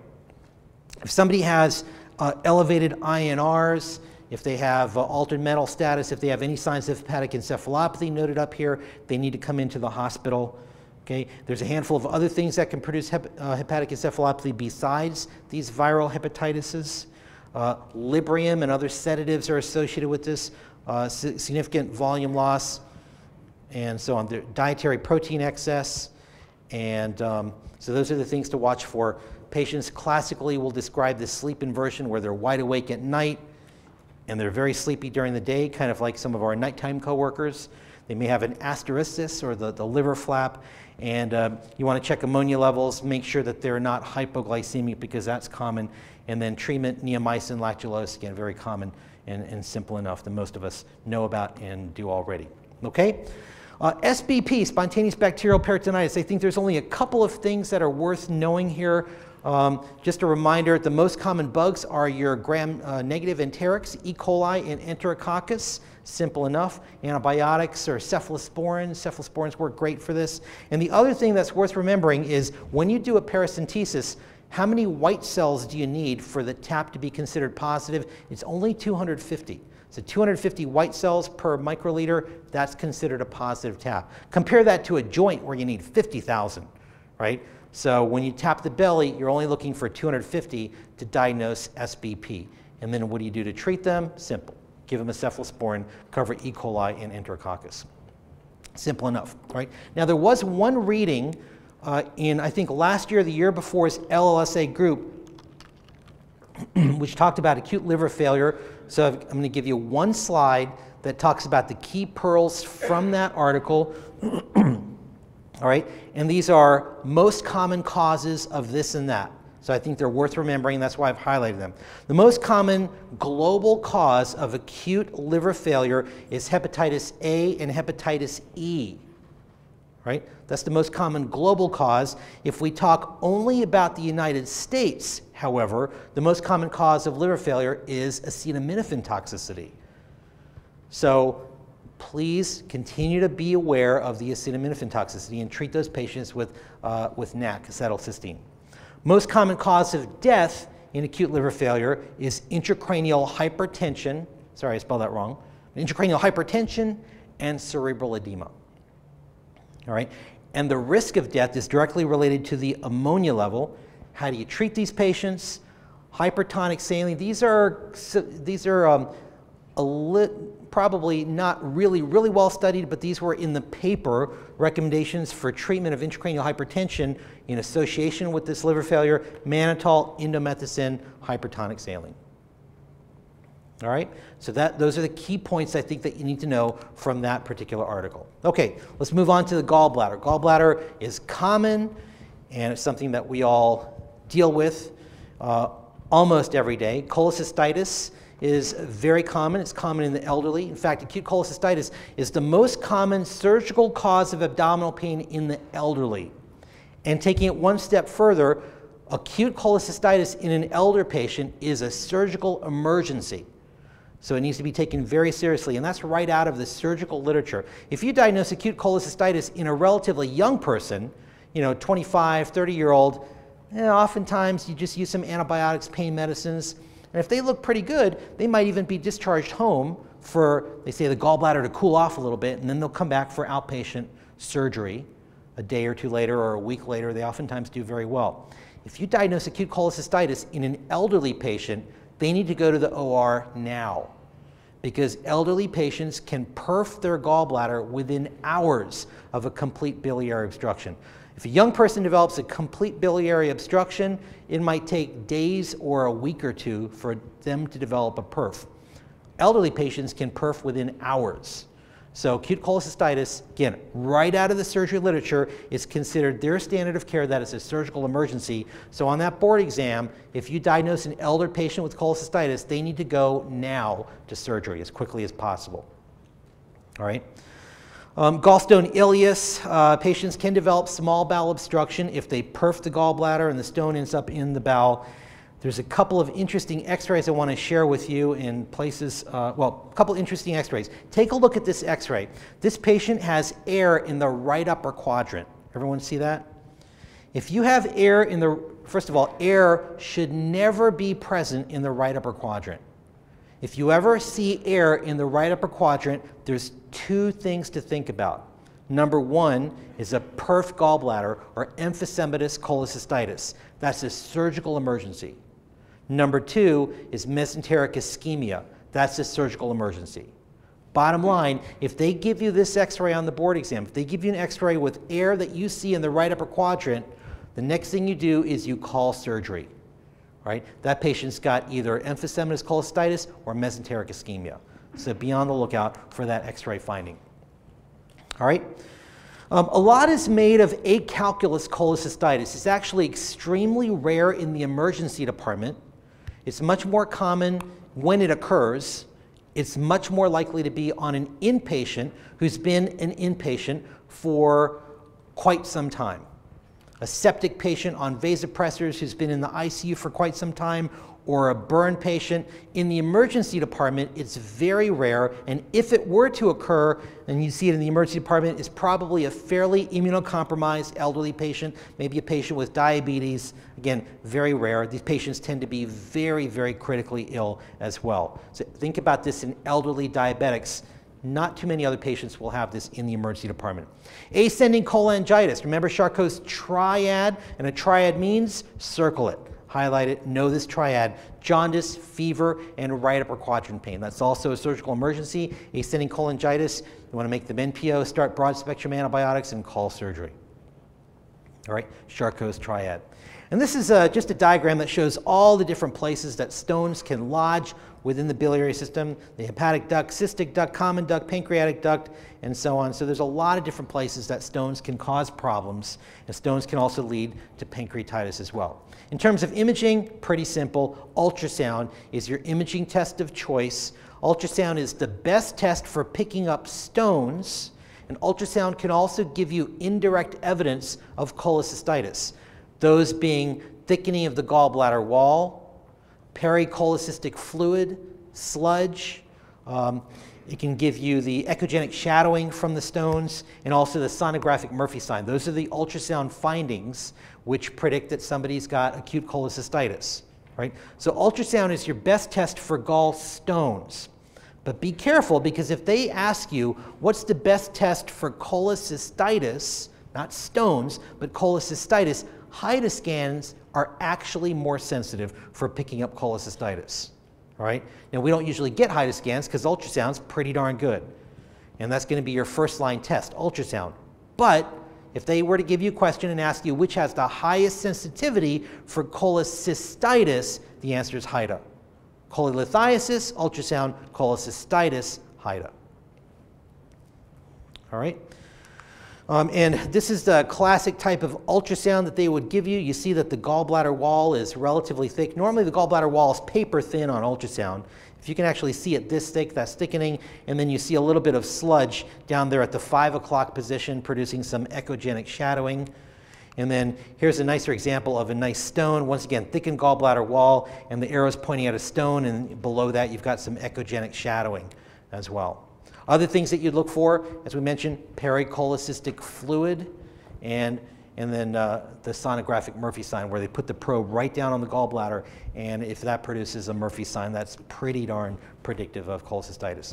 If somebody has uh, elevated I N Rs, if they have uh, altered mental status, if they have any signs of hepatic encephalopathy noted up here, they need to come into the hospital. Okay? There's a handful of other things that can produce hep uh, hepatic encephalopathy besides these viral hepatitis. Uh, Librium and other sedatives are associated with this, uh, significant volume loss, and so on. There, dietary protein excess, and um, so those are the things to watch for. Patients classically will describe this sleep inversion where they're wide awake at night and they're very sleepy during the day, kind of like some of our nighttime coworkers. They may have an asteriscus or the, the liver flap, and uh, you want to check ammonia levels, make sure that they're not hypoglycemic because that's common, and then treatment, neomycin, lactulose, again, very common and, and simple enough that most of us know about and do already. Okay? Uh, S B P, spontaneous bacterial peritonitis. I think there's only a couple of things that are worth knowing here. Um, just a reminder, the most common bugs are your gram-negative enterics, E. coli, and Enterococcus. Simple enough. Antibiotics or cephalosporins. Cephalosporins work great for this. And the other thing that's worth remembering is when you do a paracentesis, how many white cells do you need for the tap to be considered positive? It's only two hundred fifty. So two hundred fifty white cells per microliter, that's considered a positive tap. Compare that to a joint where you need fifty thousand, right? So when you tap the belly, you're only looking for two hundred fifty to diagnose S B P. And then what do you do to treat them? Simple. Give them a cephalosporin, cover E. coli and Enterococcus. Simple enough, right? Now there was one reading uh, in, I think, last year or the year before's L L S A group, which talked about acute liver failure. So I'm going to give you one slide that talks about the key pearls from that article. All right, and these are most common causes of this and that. So I think they're worth remembering. That's why I've highlighted them. The most common global cause of acute liver failure is hepatitis A and hepatitis E. Right? That's the most common global cause. If we talk only about the United States, however, the most common cause of liver failure is acetaminophen toxicity. So please continue to be aware of the acetaminophen toxicity and treat those patients with, uh, with N A C, acetylcysteine. Most common cause of death in acute liver failure is intracranial hypertension. Sorry, I spelled that wrong. Intracranial hypertension and cerebral edema. All right, and the risk of death is directly related to the ammonia level. How do you treat these patients? Hypertonic saline. These are these are um, a lit, probably not really really well studied, but these were in the paper recommendations for treatment of intracranial hypertension in association with this liver failure: mannitol, indomethacin, hypertonic saline. All right, so that, those are the key points I think that you need to know from that particular article. Okay, let's move on to the gallbladder. Gallbladder is common, and it's something that we all deal with uh, almost every day. Cholecystitis is very common. It's common in the elderly. In fact, acute cholecystitis is the most common surgical cause of abdominal pain in the elderly. And taking it one step further, acute cholecystitis in an elder patient is a surgical emergency. So it needs to be taken very seriously, and that's right out of the surgical literature. If you diagnose acute cholecystitis in a relatively young person, you know, twenty-five, thirty year old, eh, oftentimes you just use some antibiotics, pain medicines, and if they look pretty good, they might even be discharged home for, they say, the gallbladder to cool off a little bit, and then they'll come back for outpatient surgery a day or two later or a week later. They oftentimes do very well. If you diagnose acute cholecystitis in an elderly patient, they need to go to the O R now, because elderly patients can perf their gallbladder within hours of a complete biliary obstruction. If a young person develops a complete biliary obstruction, it might take days or a week or two for them to develop a perf. Elderly patients can perf within hours. So acute cholecystitis, again, right out of the surgery literature, is considered their standard of care. That is a surgical emergency. So on that board exam, if you diagnose an elder patient with cholecystitis, they need to go now to surgery as quickly as possible. All right. Um, gallstone ileus, uh, patients can develop small bowel obstruction if they perf the gallbladder and the stone ends up in the bowel. There's a couple of interesting x-rays I want to share with you in places, uh, well, a couple interesting x-rays. Take a look at this x-ray. This patient has air in the right upper quadrant. Everyone see that? If you have air in the, first of all, air should never be present in the right upper quadrant. If you ever see air in the right upper quadrant, there's two things to think about. Number one is a perf gallbladder or emphysematous cholecystitis. That's a surgical emergency. Number two is mesenteric ischemia. That's a surgical emergency. Bottom line, if they give you this x-ray on the board exam, if they give you an x-ray with air that you see in the right upper quadrant, the next thing you do is you call surgery. Right? That patient's got either emphysematous cholecystitis or mesenteric ischemia. So be on the lookout for that x-ray finding. All right? Um, a lot is made of acalculous cholecystitis. It's actually extremely rare in the emergency department. It's much more common when it occurs. It's much more likely to be on an inpatient who's been an inpatient for quite some time. A septic patient on vasopressors who's been in the I C U for quite some time, or a burn patient. In the emergency department, it's very rare, and if it were to occur, and you see it in the emergency department, it's probably a fairly immunocompromised elderly patient, maybe a patient with diabetes. Again, very rare. These patients tend to be very, very critically ill as well. So think about this in elderly diabetics. Not too many other patients will have this in the emergency department. Ascending cholangitis. Remember Charcot's triad, and a triad means circle it. Highlight it, know this triad: jaundice, fever, and right upper quadrant pain. That's also a surgical emergency. Ascending cholangitis, you want to make them N P O, start broad spectrum antibiotics, and call surgery. All right, Charcot's triad. And this is uh, just a diagram that shows all the different places that stones can lodge within the biliary system: the hepatic duct, cystic duct, common duct, pancreatic duct, and so on. So there's a lot of different places that stones can cause problems, and stones can also lead to pancreatitis as well. In terms of imaging, pretty simple. Ultrasound is your imaging test of choice. Ultrasound is the best test for picking up stones, and ultrasound can also give you indirect evidence of cholecystitis. Those being thickening of the gallbladder wall, pericholecystic fluid, sludge. Um, it can give you the echogenic shadowing from the stones, and also the sonographic Murphy sign. Those are the ultrasound findings which predict that somebody's got acute cholecystitis, right? So ultrasound is your best test for gallstones. But be careful, because if they ask you what's the best test for cholecystitis, not stones, but cholecystitis, HIDA scans are actually more sensitive for picking up cholecystitis. All right? Now, we don't usually get HIDA scans because ultrasound's pretty darn good. And that's going to be your first line test, ultrasound. But if they were to give you a question and ask you which has the highest sensitivity for cholecystitis, the answer is HIDA. Cholelithiasis, ultrasound; cholecystitis, HIDA. All right? Um, and this is the classic type of ultrasound that they would give you. You see that the gallbladder wall is relatively thick. Normally the gallbladder wall is paper thin on ultrasound. If you can actually see it this thick, that's thickening. And then you see a little bit of sludge down there at the five o'clock position, producing some echogenic shadowing. And then here's a nicer example of a nice stone. Once again, thickened gallbladder wall, and the arrow's pointing at a stone, and below that you've got some echogenic shadowing as well. Other things that you'd look for, as we mentioned, pericholecystic fluid, and, and then uh, the sonographic Murphy sign, where they put the probe right down on the gallbladder, and if that produces a Murphy sign, that's pretty darn predictive of cholecystitis.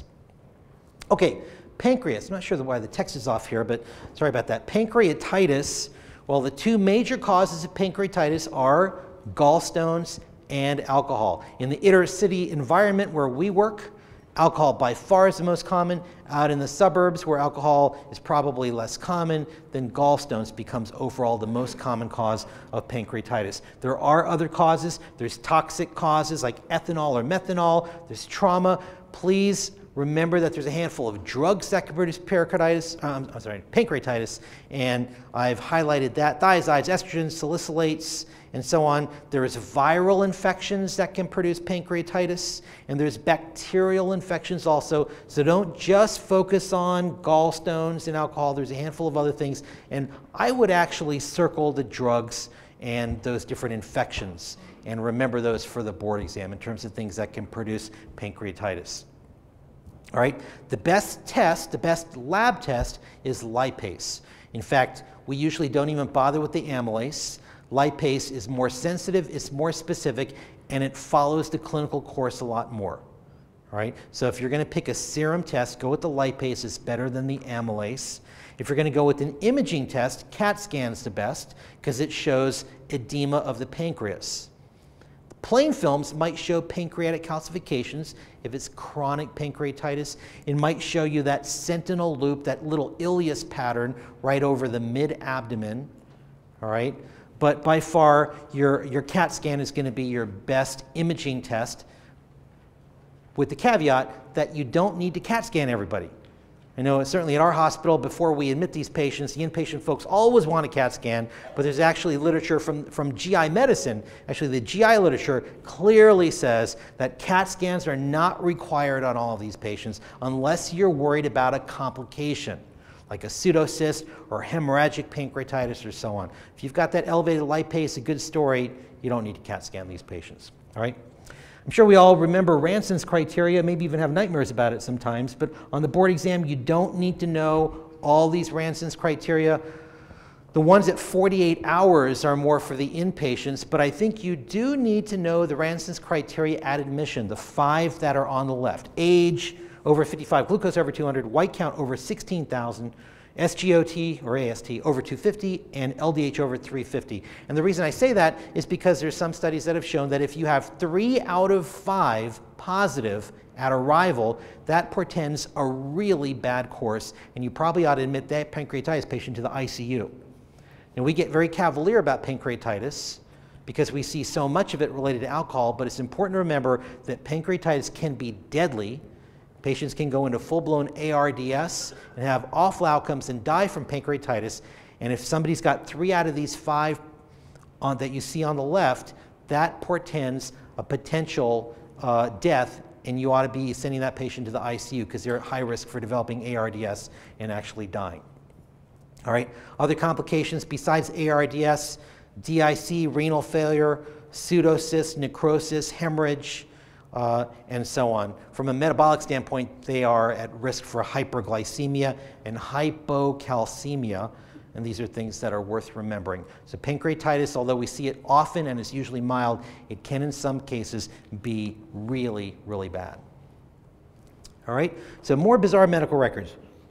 Okay, pancreas. I'm not sure why the text is off here, but sorry about that. Pancreatitis, well, the two major causes of pancreatitis are gallstones and alcohol. In the inner city environment where we work, alcohol by far is the most common. Out in the suburbs, where alcohol is probably less common, then gallstones becomes overall the most common cause of pancreatitis. There are other causes. There's toxic causes like ethanol or methanol. There's trauma. Please remember that there's a handful of drugs that can produce pericarditis, um, I'm sorry, pancreatitis, and I've highlighted that. Thiazides, estrogens, salicylates, and so on. There's viral infections that can produce pancreatitis, and there's bacterial infections also. So don't just focus on gallstones and alcohol. There's a handful of other things, and I would actually circle the drugs and those different infections and remember those for the board exam in terms of things that can produce pancreatitis. All right, the best test, the best lab test is lipase. In fact, we usually don't even bother with the amylase. Lipase is more sensitive, it's more specific, and it follows the clinical course a lot more. All right, so if you're going to pick a serum test, go with the lipase. It's better than the amylase. If you're going to go with an imaging test, CAT scan is the best because it shows edema of the pancreas. Plain films might show pancreatic calcifications. If it's chronic pancreatitis, it might show you that sentinel loop, that little ileus pattern right over the mid-abdomen, all right? But by far, your, your CAT scan is going to be your best imaging test, with the caveat that you don't need to CAT scan everybody. I know certainly at our hospital, before we admit these patients, the inpatient folks always want a CAT scan, but there's actually literature from, from G I medicine. Actually, the G I literature clearly says that CAT scans are not required on all of these patients unless you're worried about a complication, like a pseudocyst or hemorrhagic pancreatitis or so on. If you've got that elevated lipase, a good story, you don't need to CAT scan these patients, all right? I'm sure we all remember Ranson's criteria, maybe even have nightmares about it sometimes, but on the board exam, you don't need to know all these Ranson's criteria. The ones at forty-eight hours are more for the inpatients, but I think you do need to know the Ranson's criteria at admission, the five that are on the left. Age, over fifty-five, glucose over two hundred, white count over sixteen thousand, S G O T or A S T over two fifty, and L D H over three fifty. And the reason I say that is because there's some studies that have shown that if you have three out of five positive at arrival, that portends a really bad course, and you probably ought to admit that pancreatitis patient to the I C U. And we get very cavalier about pancreatitis because we see so much of it related to alcohol, but it's important to remember that pancreatitis can be deadly. Patients can go into full-blown A R D S and have awful outcomes and die from pancreatitis. And if somebody's got three out of these five on, that you see on the left, that portends a potential uh, death, and you ought to be sending that patient to the I C U because they're at high risk for developing A R D S and actually dying. All right, other complications besides A R D S, D I C, renal failure, pseudocyst, necrosis, hemorrhage, uh, and so on. From a metabolic standpoint, they are at risk for hyperglycemia and hypocalcemia, and these are things that are worth remembering. So pancreatitis, although we see it often and it's usually mild, it can in some cases be really, really bad. All right, so more bizarre medical records.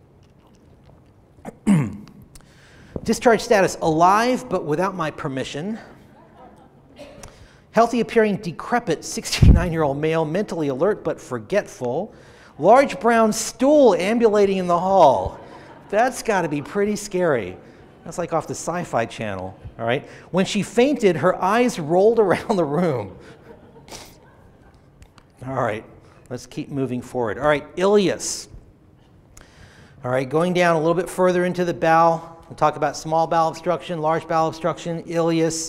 Discharge status, alive but without my permission. Healthy appearing decrepit sixty-nine-year-old male, mentally alert but forgetful. Large brown stool ambulating in the hall. That's got to be pretty scary. That's like off the Sci-Fi Channel, all right? When she fainted, her eyes rolled around the room. All right, let's keep moving forward. All right, ileus. All right, going down a little bit further into the bowel, we'll talk about small bowel obstruction, large bowel obstruction, ileus.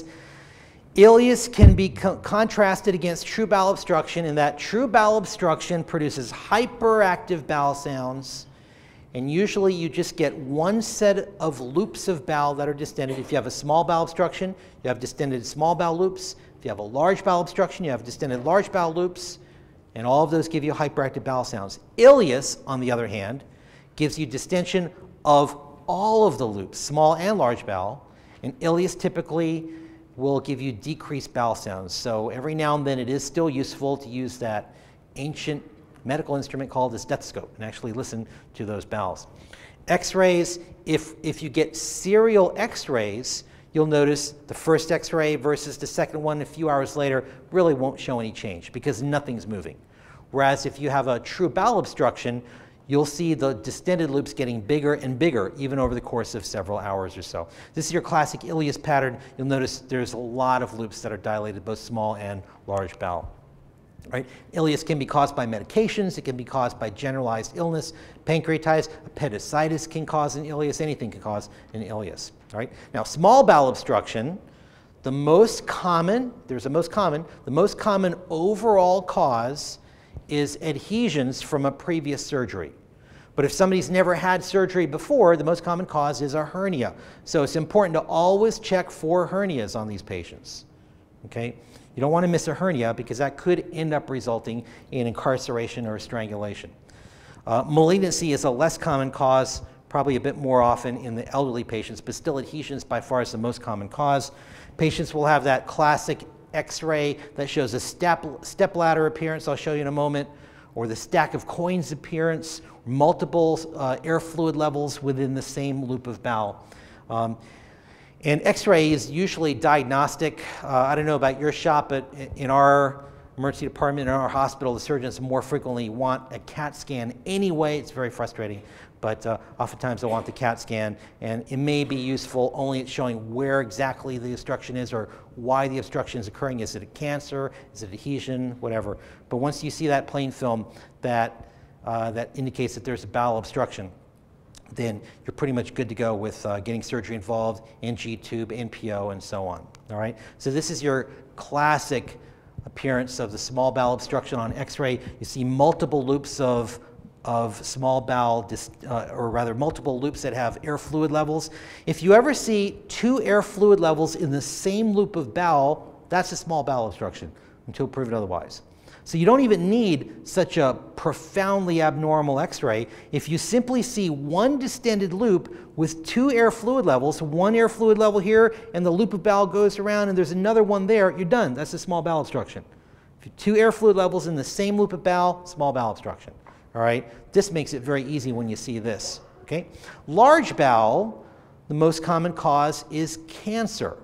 Ileus can be co contrasted against true bowel obstruction in that true bowel obstruction produces hyperactive bowel sounds, and usually you just get one set of loops of bowel that are distended. If you have a small bowel obstruction, you have distended small bowel loops. If you have a large bowel obstruction, you have distended large bowel loops, and all of those give you hyperactive bowel sounds. Ileus, on the other hand, gives you distension of all of the loops, small and large bowel, and ileus typically will give you decreased bowel sounds. So every now and then it is still useful to use that ancient medical instrument called the stethoscope and actually listen to those bowels. X-rays, if, if you get serial X-rays, you'll notice the first X-ray versus the second one a few hours later really won't show any change because nothing's moving. Whereas if you have a true bowel obstruction, you'll see the distended loops getting bigger and bigger even over the course of several hours or so. This is your classic ileus pattern. You'll notice there's a lot of loops that are dilated, both small and large bowel. Right? Ileus can be caused by medications. It can be caused by generalized illness, pancreatitis, appendicitis can cause an ileus. Anything can cause an ileus. All right? Now, small bowel obstruction, the most common, there's the most common, the most common overall cause is adhesions from a previous surgery. But if somebody's never had surgery before, the most common cause is a hernia. So it's important to always check for hernias on these patients. Okay? You don't want to miss a hernia because that could end up resulting in incarceration or strangulation. Uh, malignancy is a less common cause, probably a bit more often in the elderly patients, but still adhesions by far is the most common cause. Patients will have that classic X-ray that shows a step, step ladder appearance, I'll show you in a moment, or the stack of coins appearance, multiple uh, air fluid levels within the same loop of bowel. Um, and X-ray is usually diagnostic. Uh, I don't know about your shop, but in our emergency department, in our hospital, the surgeons more frequently want a CAT scan anyway. It's very frustrating, but uh, oftentimes they'll want the CAT scan, and it may be useful only at showing where exactly the obstruction is or why the obstruction is occurring. Is it a cancer? Is it adhesion? Whatever. But once you see that plain film that, uh, that indicates that there's a bowel obstruction, then you're pretty much good to go with uh, getting surgery involved, N G tube, N P O, and so on. All right? So this is your classic appearance of the small bowel obstruction on X-ray. You see multiple loops of, of small bowel, uh, or rather multiple loops that have air fluid levels. If you ever see two air fluid levels in the same loop of bowel, that's a small bowel obstruction until proven otherwise. So you don't even need such a profoundly abnormal X-ray. If you simply see one distended loop with two air fluid levels, one air fluid level here, and the loop of bowel goes around, and there's another one there, you're done. That's a small bowel obstruction. If you two air fluid levels in the same loop of bowel, small bowel obstruction. All right? This makes it very easy when you see this. Okay? Large bowel, the most common cause is cancer.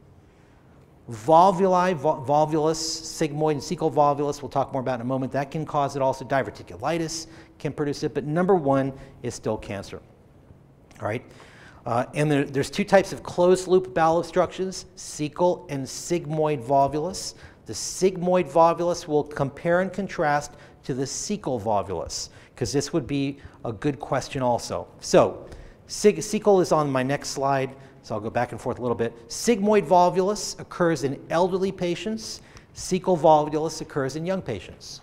Volvuli, volvulus, sigmoid, and cecal volvulus, we'll talk more about in a moment. That can cause it also. Diverticulitis can produce it, but number one is still cancer. All right. Uh, and there, there's two types of closed loop bowel obstructions, cecal and sigmoid volvulus. The sigmoid volvulus will compare and contrast to the cecal volvulus, because this would be a good question also. So, sig cecal is on my next slide, so I'll go back and forth a little bit. Sigmoid volvulus occurs in elderly patients. Cecal volvulus occurs in young patients.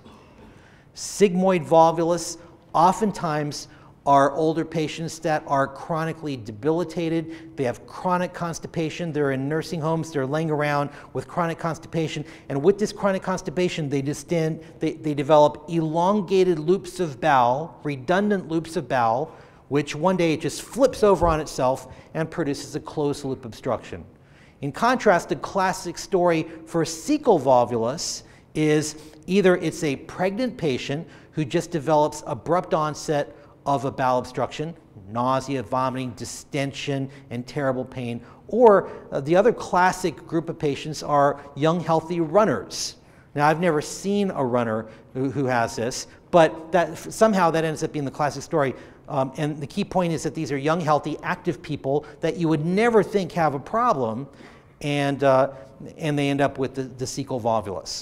Sigmoid volvulus oftentimes are older patients that are chronically debilitated. They have chronic constipation. They're in nursing homes. They're laying around with chronic constipation. And with this chronic constipation, they, distend, they, they develop elongated loops of bowel, redundant loops of bowel, which one day it just flips over on itself and produces a closed loop obstruction. In contrast, the classic story for cecal volvulus is either it's a pregnant patient who just develops abrupt onset of a bowel obstruction, nausea, vomiting, distension, and terrible pain. Or uh, the other classic group of patients are young, healthy runners. Now, I've never seen a runner who, who has this, but that, somehow that ends up being the classic story. Um, and the key point is that these are young, healthy, active people that you would never think have a problem, and, uh, and they end up with the, the cecal volvulus.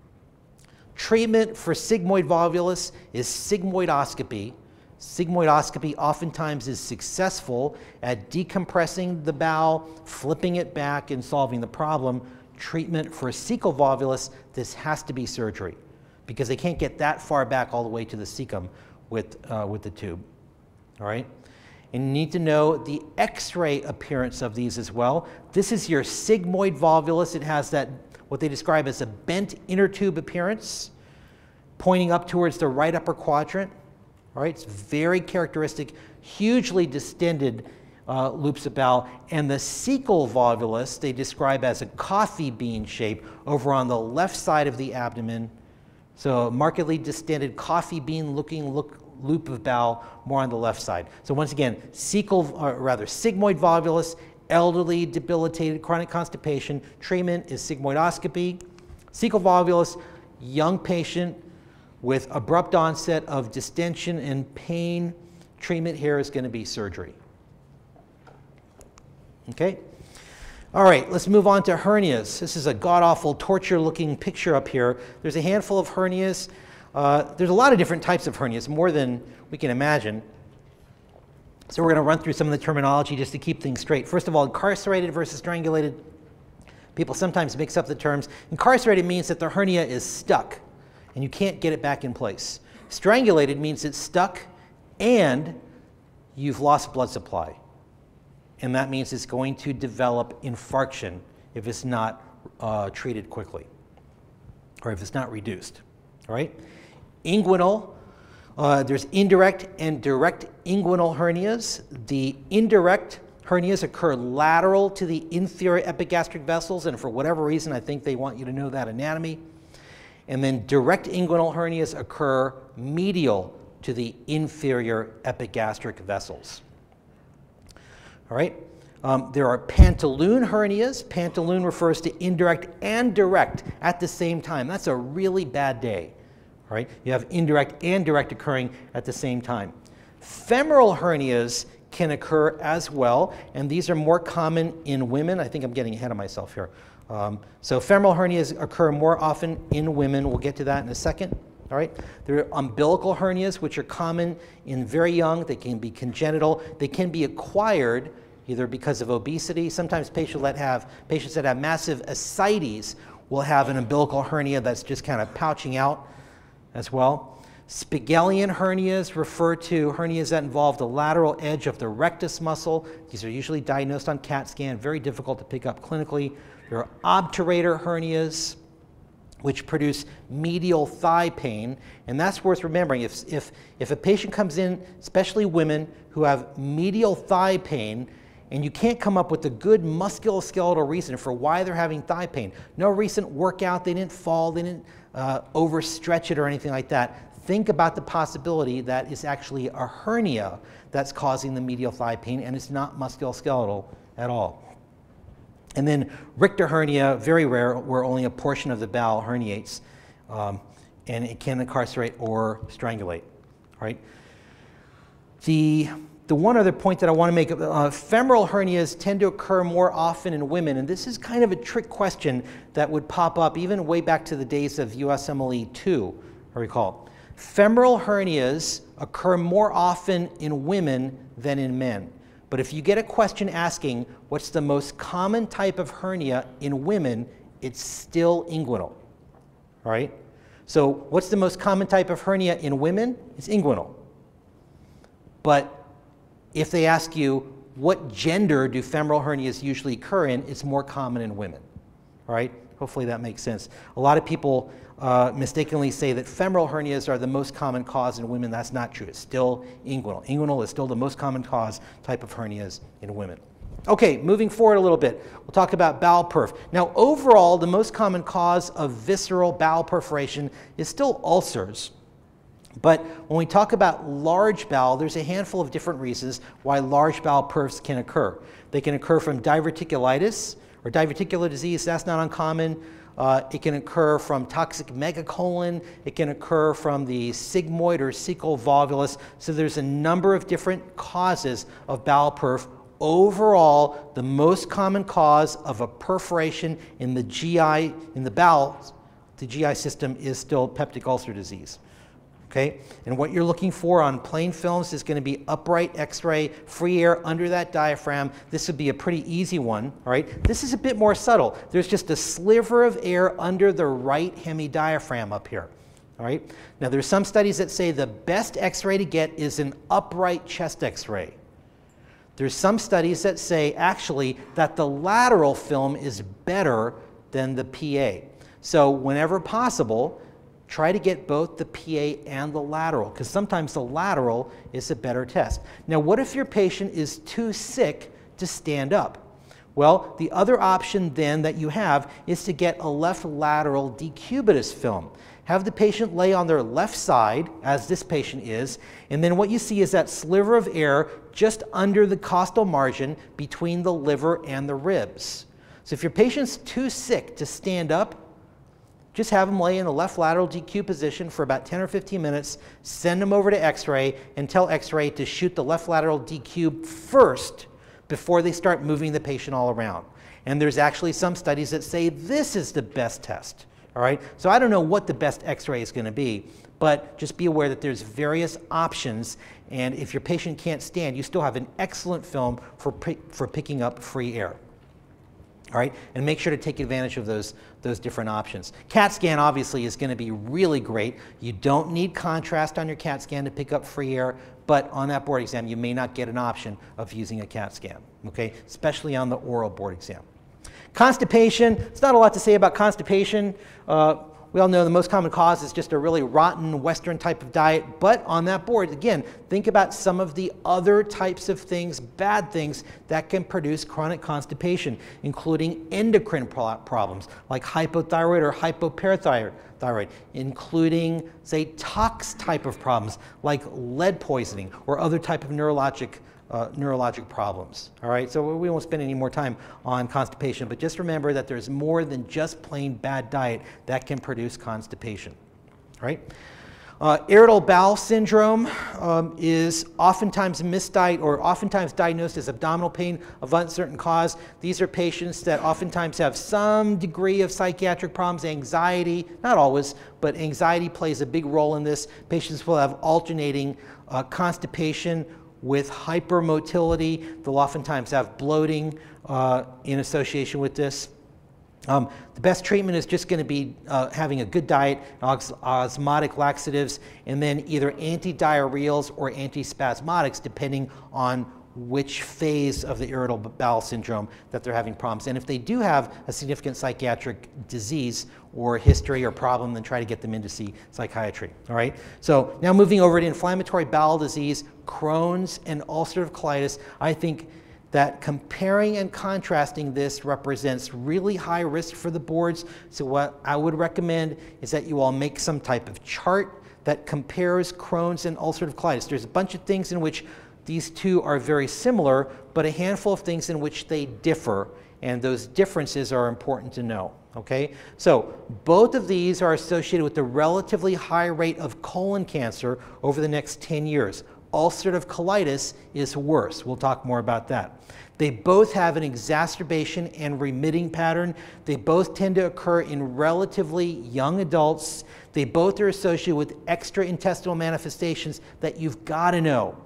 Treatment for sigmoid volvulus is sigmoidoscopy. Sigmoidoscopy oftentimes is successful at decompressing the bowel, flipping it back, and solving the problem. Treatment for cecal volvulus, this has to be surgery, because they can't get that far back all the way to the cecum with, uh, with the tube. All right? And you need to know the X-ray appearance of these as well. This is your sigmoid volvulus. It has that, what they describe as a bent inner tube appearance, pointing up towards the right upper quadrant. All right, it's very characteristic, hugely distended uh, loops of bowel. And the cecal volvulus, they describe as a coffee bean shape over on the left side of the abdomen. So markedly distended coffee bean looking look, loop of bowel more on the left side. So once again, cecal, or rather sigmoid volvulus, elderly, debilitated, chronic constipation. Treatment is sigmoidoscopy. Cecal volvulus, young patient with abrupt onset of distension and pain. Treatment here is going to be surgery. Okay? All right, let's move on to hernias. This is a god-awful, torture-looking picture up here. There's a handful of hernias. Uh, there's a lot of different types of hernias, more than we can imagine. So we're going to run through some of the terminology just to keep things straight. First of all, incarcerated versus strangulated. People sometimes mix up the terms. Incarcerated means that the hernia is stuck and you can't get it back in place. Strangulated means it's stuck and you've lost blood supply. And that means it's going to develop infarction if it's not uh, treated quickly, or if it's not reduced. All right? Inguinal, uh, there's indirect and direct inguinal hernias. The indirect hernias occur lateral to the inferior epigastric vessels, and for whatever reason, I think they want you to know that anatomy. And then direct inguinal hernias occur medial to the inferior epigastric vessels. All right? Um, there are pantaloon hernias. Pantaloon refers to indirect and direct at the same time. That's a really bad day. All right? You have indirect and direct occurring at the same time. Femoral hernias can occur as well, and these are more common in women. I think I'm getting ahead of myself here. Um, so femoral hernias occur more often in women. We'll get to that in a second. All right? There are umbilical hernias, which are common in very young. They can be congenital. They can be acquired either because of obesity. Sometimes patients that have, patients that have massive ascites will have an umbilical hernia that's just kind of pouching out as well. Spigelian hernias refer to hernias that involve the lateral edge of the rectus muscle. These are usually diagnosed on CAT scan, very difficult to pick up clinically. There are obturator hernias, which produce medial thigh pain, and that's worth remembering. If, if, if a patient comes in, especially women who have medial thigh pain, and you can't come up with a good musculoskeletal reason for why they're having thigh pain, no recent workout, they didn't fall, they didn't uh, overstretch it or anything like that, think about the possibility that it's actually a hernia that's causing the medial thigh pain, and it's not musculoskeletal at all. And then Richter hernia, very rare, where only a portion of the bowel herniates, um, and it can incarcerate or strangulate. All right? The the one other point that I want to make, uh, femoral hernias tend to occur more often in women, and this is kind of a trick question that would pop up even way back to the days of U S M L E two, I recall. Femoral hernias occur more often in women than in men. But if you get a question asking what's the most common type of hernia in women, it's still inguinal, all right? So what's the most common type of hernia in women? It's inguinal. But if they ask you, what gender do femoral hernias usually occur in, it's more common in women, all right? Hopefully that makes sense. A lot of people uh, mistakenly say that femoral hernias are the most common cause in women. That's not true. It's still inguinal. Inguinal is still the most common cause type of hernias in women. Okay, moving forward a little bit, we'll talk about bowel perf. Now, overall, the most common cause of visceral bowel perforation is still ulcers. But when we talk about large bowel, there's a handful of different reasons why large bowel perfs can occur. They can occur from diverticulitis or diverticular disease. That's not uncommon. Uh, it can occur from toxic megacolon. It can occur from the sigmoid or cecal volvulus. So there's a number of different causes of bowel perf. Overall, the most common cause of a perforation in the G I, in the bowel, the G I system, is still peptic ulcer disease. Okay? And what you're looking for on plain films is going to be upright X-ray, free air under that diaphragm. This would be a pretty easy one, all right? This is a bit more subtle. There's just a sliver of air under the right hemidiaphragm up here, all right? Now, there's some studies that say the best X-ray to get is an upright chest X-ray. There's some studies that say, actually, that the lateral film is better than the P A. So whenever possible, try to get both the P A and the lateral, because sometimes the lateral is a better test. Now, what if your patient is too sick to stand up? Well, the other option then that you have is to get a left lateral decubitus film. Have the patient lay on their left side, as this patient is, and then what you see is that sliver of air just under the costal margin between the liver and the ribs. So if your patient's too sick to stand up, just have them lay in the left lateral D Q position for about ten or fifteen minutes, send them over to X-ray, and tell X-ray to shoot the left lateral D Q first before they start moving the patient all around. And there's actually some studies that say this is the best test, all right? So I don't know what the best X-ray is going to be, but just be aware that there's various options, and if your patient can't stand, you still have an excellent film for, for picking up free air. All right, and make sure to take advantage of those, those different options. CAT scan obviously is going to be really great. You don't need contrast on your CAT scan to pick up free air, but on that board exam you may not get an option of using a CAT scan, okay, especially on the oral board exam. Constipation, it's not a lot to say about constipation. Uh, we all know the most common cause is just a really rotten Western type of diet, but on that board, again, think about some of the other types of things, bad things, that can produce chronic constipation, including endocrine pro problems like hypothyroid or hypoparathyroid, including, say, tox type of problems like lead poisoning or other type of neurologic Uh, neurologic problems, all right? So we won't spend any more time on constipation, but just remember that there's more than just plain bad diet that can produce constipation, all right? Uh, irritable bowel syndrome um, is oftentimes misdiagnosed or oftentimes diagnosed as abdominal pain of uncertain cause. These are patients that oftentimes have some degree of psychiatric problems, anxiety, not always, but anxiety plays a big role in this. Patients will have alternating uh, constipation with hypermotility. They'll oftentimes have bloating uh, in association with this. Um, the best treatment is just going to be uh, having a good diet, os osmotic laxatives, and then either antidiarrheals or antispasmodics, depending on which phase of the irritable bowel syndrome that they're having problems. And if they do have a significant psychiatric disease or history or problem, then try to get them in to see psychiatry, all right? So now moving over to inflammatory bowel disease, Crohn's and ulcerative colitis, I think that comparing and contrasting this represents really high risk for the boards. So what I would recommend is that you all make some type of chart that compares Crohn's and ulcerative colitis. There's a bunch of things in which these two are very similar, but a handful of things in which they differ, and those differences are important to know, okay? So both of these are associated with a relatively high rate of colon cancer over the next ten years. ulcerative colitis is worse. We'll talk more about that. They both have an exacerbation and remitting pattern. They both tend to occur in relatively young adults. They both are associated with extraintestinal manifestations that you've got to know.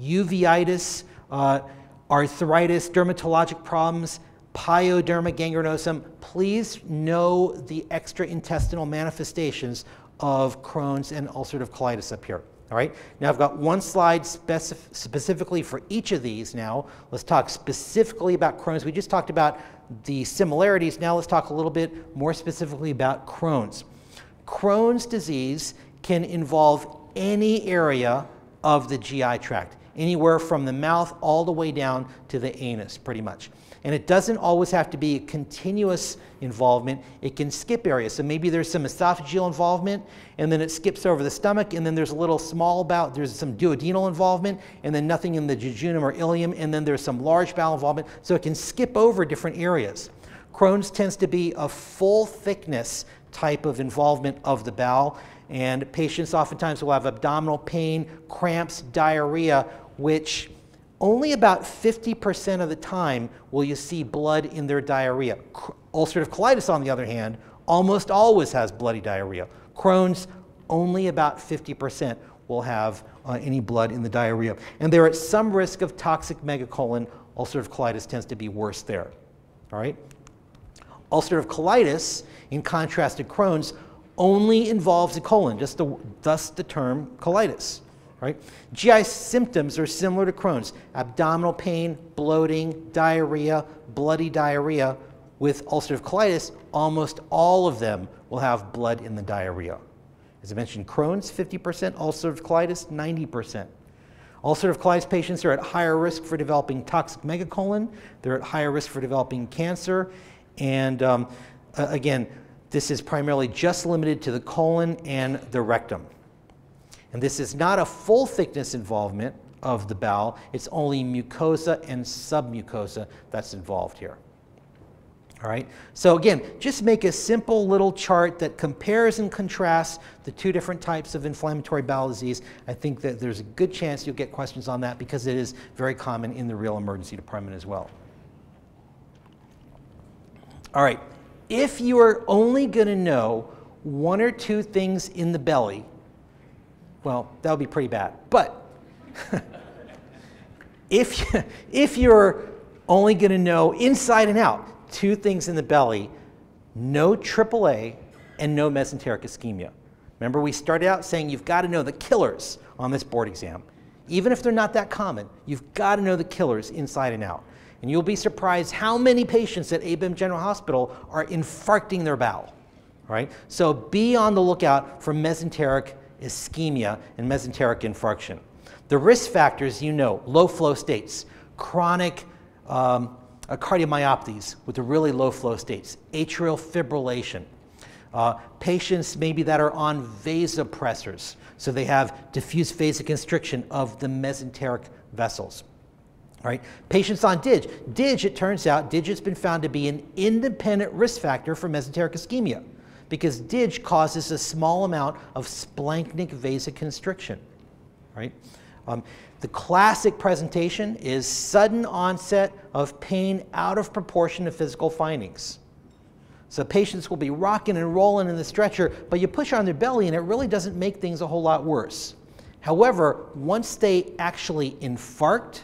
Uveitis, uh, arthritis, dermatologic problems, pyoderma gangrenosum. Please know the extraintestinal manifestations of Crohn's and ulcerative colitis up here. All right, now I've got one slide specif specifically for each of these now. Let's talk specifically about Crohn's. We just talked about the similarities. Now let's talk a little bit more specifically about Crohn's. Crohn's disease can involve any area of the G I tract, anywhere from the mouth all the way down to the anus, pretty much. And it doesn't always have to be a continuous involvement. It can skip areas. So maybe there's some esophageal involvement, and then it skips over the stomach, and then there's a little small bowel, there's some duodenal involvement, and then nothing in the jejunum or ileum, and then there's some large bowel involvement. So it can skip over different areas. Crohn's tends to be a full thickness type of involvement of the bowel, and patients oftentimes will have abdominal pain, cramps, diarrhea, which only about fifty percent of the time will you see blood in their diarrhea. Ulcerative colitis, on the other hand, almost always has bloody diarrhea. Crohn's, only about fifty percent will have uh, any blood in the diarrhea. And they're at some risk of toxic megacolon. Ulcerative colitis tends to be worse there. All right? Ulcerative colitis, in contrast to Crohn's, only involves the colon, just the, thus the term colitis. Right? G I symptoms are similar to Crohn's: abdominal pain, bloating, diarrhea, bloody diarrhea. With ulcerative colitis, almost all of them will have blood in the diarrhea. As I mentioned, Crohn's fifty percent, ulcerative colitis ninety percent. Ulcerative colitis patients are at higher risk for developing toxic megacolon. They're at higher risk for developing cancer. And um, uh, again, this is primarily just limited to the colon and the rectum. And this is not a full thickness involvement of the bowel. It's only mucosa and submucosa that's involved here. All right, so again, just make a simple little chart that compares and contrasts the two different types of inflammatory bowel disease. I think that there's a good chance you'll get questions on that because it is very common in the real emergency department as well. All right, if you are only going to know one or two things in the belly, well, that would be pretty bad. But if, if you're only going to know inside and out two things in the belly, no triple A and no mesenteric ischemia. Remember, we started out saying you've got to know the killers on this board exam. Even if they're not that common, you've got to know the killers inside and out. And you'll be surprised how many patients at A B I M General Hospital are infarcting their bowel. All right? So be on the lookout for mesenteric ischemia and mesenteric infarction. The risk factors, you know, low flow states, chronic um, uh, cardiomyopathies with the really low flow states, atrial fibrillation, uh, patients maybe that are on vasopressors, so they have diffuse vasoconstriction of the mesenteric vessels. All right, patients on D I G. D I G, it turns out, D I G has been found to be an independent risk factor for mesenteric ischemia, because D I G causes a small amount of splanchnic vasoconstriction, right? Um, the classic presentation is sudden onset of pain out of proportion to physical findings. So patients will be rocking and rolling in the stretcher, but you push on their belly and it really doesn't make things a whole lot worse. However, once they actually infarct,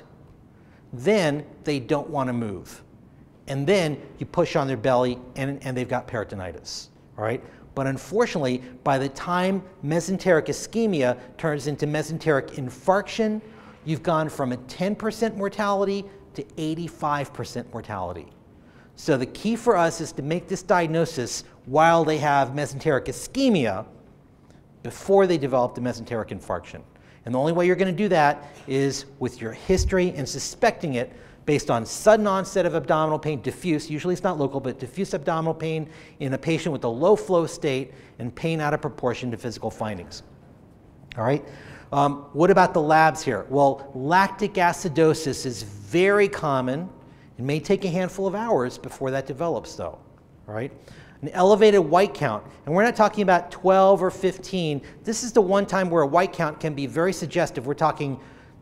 then they don't want to move. And then you push on their belly and, and they've got peritonitis. All right? But unfortunately, by the time mesenteric ischemia turns into mesenteric infarction, you've gone from a ten percent mortality to eighty-five percent mortality. So the key for us is to make this diagnosis while they have mesenteric ischemia before they develop the mesenteric infarction. And the only way you're going to do that is with your history and suspecting it based on sudden onset of abdominal pain, diffuse, usually it's not local, but diffuse abdominal pain in a patient with a low flow state and pain out of proportion to physical findings. All right? Um, what about the labs here? Well, lactic acidosis is very common. It may take a handful of hours before that develops, though. All right? An elevated white count, and we're not talking about twelve or fifteen. This is the one time where a white count can be very suggestive. We're talking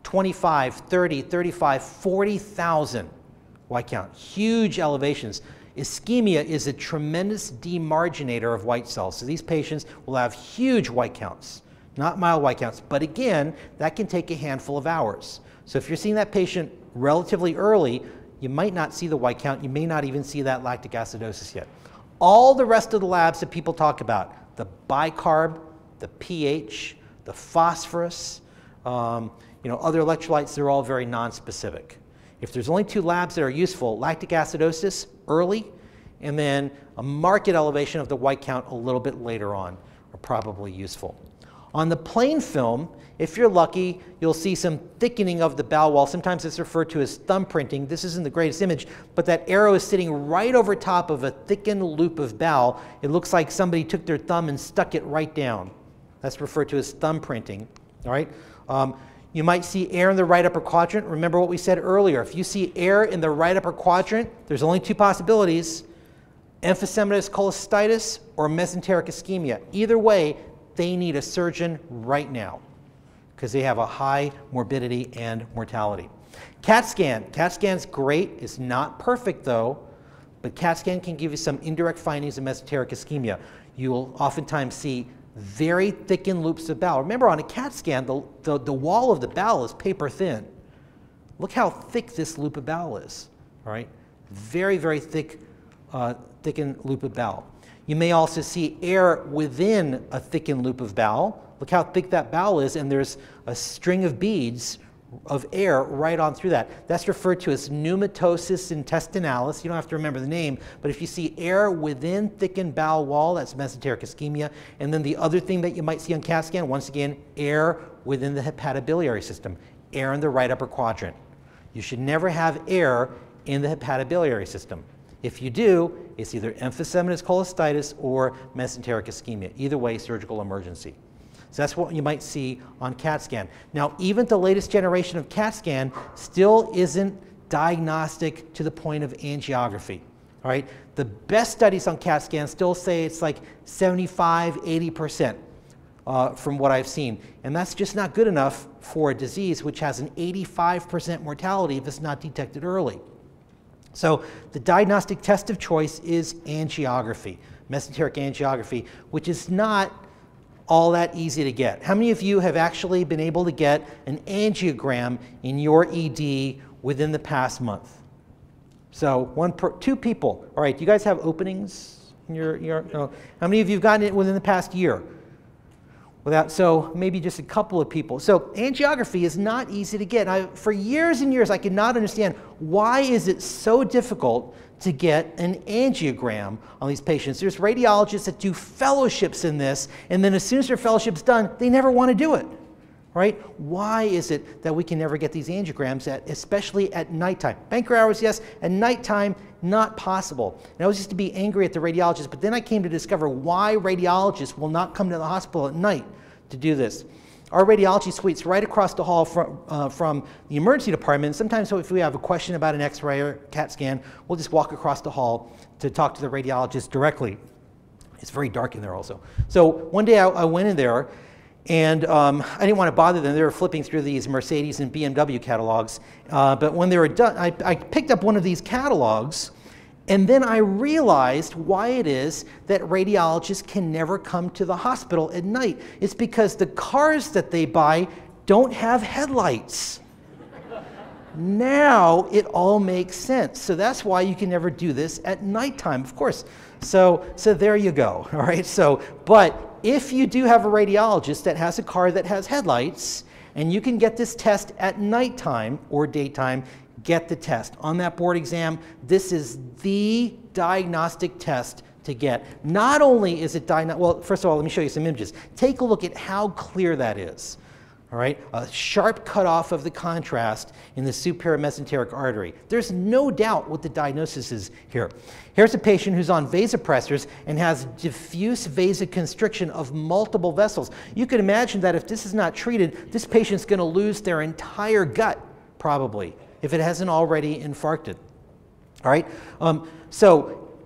twenty-five, thirty, thirty-five, forty thousand white count, huge elevations. Ischemia is a tremendous demarginator of white cells. So these patients will have huge white counts, not mild white counts. But again, that can take a handful of hours. So if you're seeing that patient relatively early, you might not see the white count. You may not even see that lactic acidosis yet. All the rest of the labs that people talk about, the bicarb, the pH, the phosphorus, um, you know, other electrolytes, they're all very nonspecific. If there's only two labs that are useful, lactic acidosis early, and then a marked elevation of the white count a little bit later on are probably useful. On the plain film, if you're lucky, you'll see some thickening of the bowel wall. Sometimes it's referred to as thumbprinting. This isn't the greatest image, but that arrow is sitting right over top of a thickened loop of bowel. It looks like somebody took their thumb and stuck it right down. That's referred to as thumbprinting, all right? Um, You might see air in the right upper quadrant. Remember what we said earlier. If you see air in the right upper quadrant, there's only two possibilities: emphysematous cholecystitis or mesenteric ischemia. Either way, they need a surgeon right now because they have a high morbidity and mortality. CAT scan. CAT scan's great. It's not perfect though, but CAT scan can give you some indirect findings of mesenteric ischemia. You will oftentimes see very thickened loops of bowel. Remember, on a CAT scan, the, the, the wall of the bowel is paper thin. Look how thick this loop of bowel is, all right? Very, very thick, uh, thickened loop of bowel. You may also see air within a thickened loop of bowel. Look how thick that bowel is, and there's a string of beads of air right on through that. That's referred to as pneumatosis intestinalis. You don't have to remember the name, but if you see air within thickened bowel wall, that's mesenteric ischemia. And then the other thing that you might see on CAT scan, once again, air within the hepatobiliary system, air in the right upper quadrant. You should never have air in the hepatobiliary system. If you do, it's either emphysematous cholecystitis or mesenteric ischemia. Either way, surgical emergency. So that's what you might see on CAT scan. Now, even the latest generation of CAT scan still isn't diagnostic to the point of angiography, all right? The best studies on CAT scan still say it's like seventy-five, eighty percent uh, from what I've seen. And that's just not good enough for a disease which has an eighty-five percent mortality if it's not detected early. So the diagnostic test of choice is angiography, mesenteric angiography, which is not all that easy to get. How many of you have actually been able to get an angiogram in your E D within the past month? So one per, two people. All right, do you guys have openings in your, your no. How many of you have gotten it within the past year? Without, so maybe just a couple of people. So angiography is not easy to get. I, for years and years, I could not understand why is it so difficult to get an angiogram on these patients. There's radiologists that do fellowships in this, and then as soon as their fellowship's done, they never want to do it, right? Why is it that we can never get these angiograms, at, especially at nighttime? Banker hours, yes. At nighttime, not possible. And I was used to be angry at the radiologists, but then I came to discover why radiologists will not come to the hospital at night to do this. Our radiology suite's right across the hall from, uh, from the emergency department. Sometimes if we have a question about an X-ray or CAT scan, we'll just walk across the hall to talk to the radiologist directly. It's very dark in there also. So one day I, I went in there, and um, I didn't want to bother them. They were flipping through these Mercedes and B M W catalogs. Uh, but when they were done, I, I picked up one of these catalogs, and then I realized why it is that radiologists can never come to the hospital at night. It's because the cars that they buy don't have headlights. Now it all makes sense. So that's why you can never do this at nighttime, of course. So, so there you go, all right? So, but if you do have a radiologist that has a car that has headlights, and you can get this test at nighttime or daytime, get the test. On that board exam, this is the diagnostic test to get. Not only is it diagnostic, well, first of all, let me show you some images. Take a look at how clear that is. All right, a sharp cutoff of the contrast in the superior mesenteric artery. There's no doubt what the diagnosis is here. Here's a patient who's on vasopressors and has diffuse vasoconstriction of multiple vessels. You can imagine that if this is not treated, this patient's going to lose their entire gut, probably, if it hasn't already infarcted. All right, um, so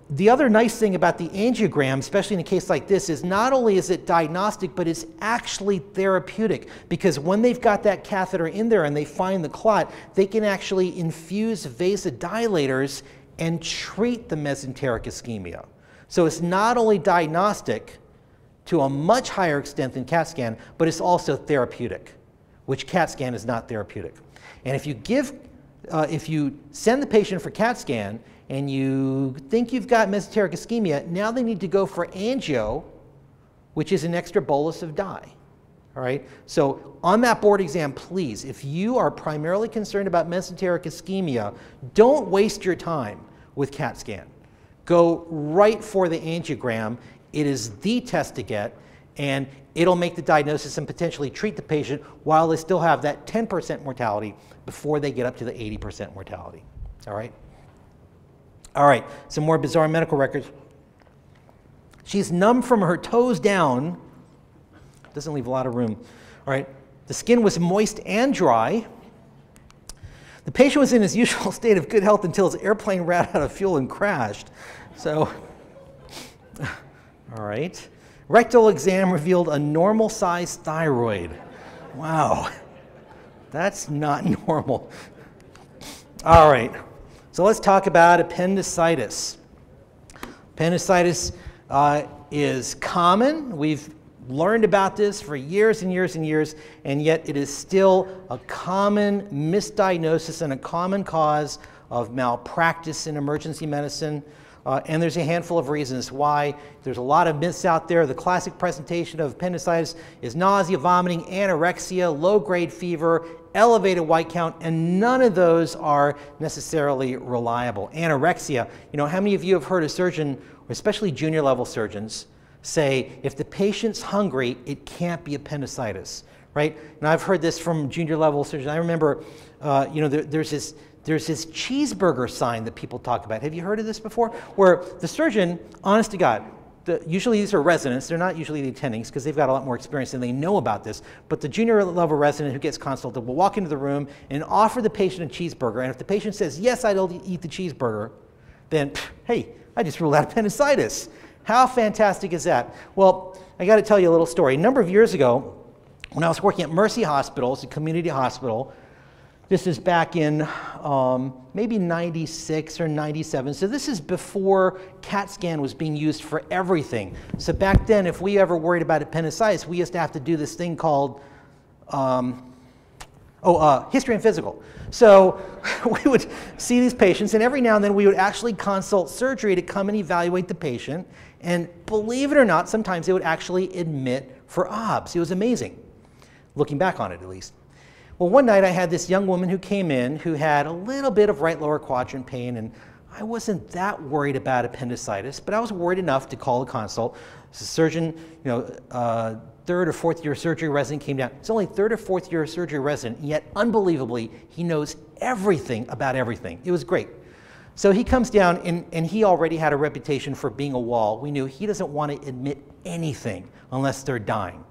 the other nice thing about the angiogram, especially in a case like this, is not only is it diagnostic, but it's actually therapeutic. Because when they've got that catheter in there and they find the clot, they can actually infuse vasodilators and treat the mesenteric ischemia. So it's not only diagnostic to a much higher extent than CAT scan, but it's also therapeutic, which CAT scan is not therapeutic. And if you give, uh, if you send the patient for CAT scan and you think you've got mesenteric ischemia, now they need to go for angio, which is an extra bolus of dye. All right? So on that board exam, please, if you are primarily concerned about mesenteric ischemia, don't waste your time with CAT scan. Go right for the angiogram. It is the test to get, and it'll make the diagnosis and potentially treat the patient while they still have that ten percent mortality before they get up to the eighty percent mortality. All right? All right, some more bizarre medical records. She's numb from her toes down. Doesn't leave a lot of room. All right, the skin was moist and dry. The patient was in his usual state of good health until his airplane ran out of fuel and crashed. So, all right. Rectal exam revealed a normal-sized thyroid. Wow, that's not normal. All right, so let's talk about appendicitis. Appendicitis uh, is common. We've learned about this for years and years and years, and yet it is still a common misdiagnosis and a common cause of malpractice in emergency medicine. Uh, and there's a handful of reasons why. There's a lot of myths out there. The classic presentation of appendicitis is nausea, vomiting, anorexia, low-grade fever, elevated white count, and none of those are necessarily reliable. Anorexia, you know, how many of you have heard a surgeon, especially junior level surgeons, say if the patient's hungry, it can't be appendicitis, right? And I've heard this from junior level surgeons. I remember, uh, you know, there, there's this There's this cheeseburger sign that people talk about. Have you heard of this before? Where the surgeon, honest to God, the, usually these are residents, they're not usually the attendings because they've got a lot more experience and they know about this, but the junior level resident who gets consulted will walk into the room and offer the patient a cheeseburger, and if the patient says, yes, I'll eat the cheeseburger, then, pff, hey, I just ruled out appendicitis. How fantastic is that? Well, I got to tell you a little story. A number of years ago, when I was working at Mercy Hospital, it's a community hospital. This is back in um, maybe ninety-six or ninety-seven. So this is before CAT scan was being used for everything. So back then, if we ever worried about appendicitis, we used to have to do this thing called, um, oh, uh, history and physical. So we would see these patients, and every now and then we would actually consult surgery to come and evaluate the patient. And believe it or not, sometimes they would actually admit for O B S. It was amazing, looking back on it at least. Well, one night I had this young woman who came in who had a little bit of right lower quadrant pain, and I wasn't that worried about appendicitis, but I was worried enough to call a consult. The surgeon, you know, uh, third or fourth year surgery resident came down. It's only third or fourth year surgery resident, yet unbelievably, he knows everything about everything. It was great. So he comes down, and, and he already had a reputation for being a wall. We knew he doesn't want to admit anything unless they're dying.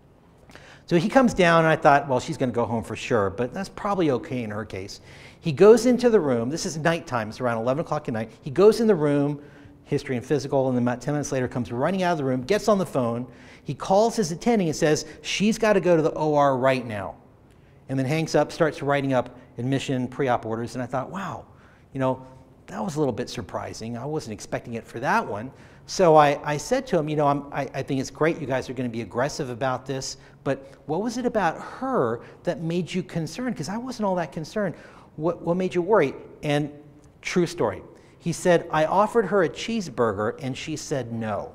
So he comes down, and I thought, well, she's going to go home for sure, but that's probably okay in her case. He goes into the room. This is nighttime. It's around eleven o'clock at night. He goes in the room, history and physical, and then about ten minutes later comes running out of the room, gets on the phone. He calls his attending and says, she's got to go to the O R right now, and then hangs up, starts writing up admission, pre-op orders, and I thought, wow, you know, that was a little bit surprising. I wasn't expecting it for that one. So I, I said to him, you know, I'm, I, I think it's great you guys are going to be aggressive about this, but what was it about her that made you concerned? Because I wasn't all that concerned. What, what made you worry? And true story. He said, I offered her a cheeseburger and she said no.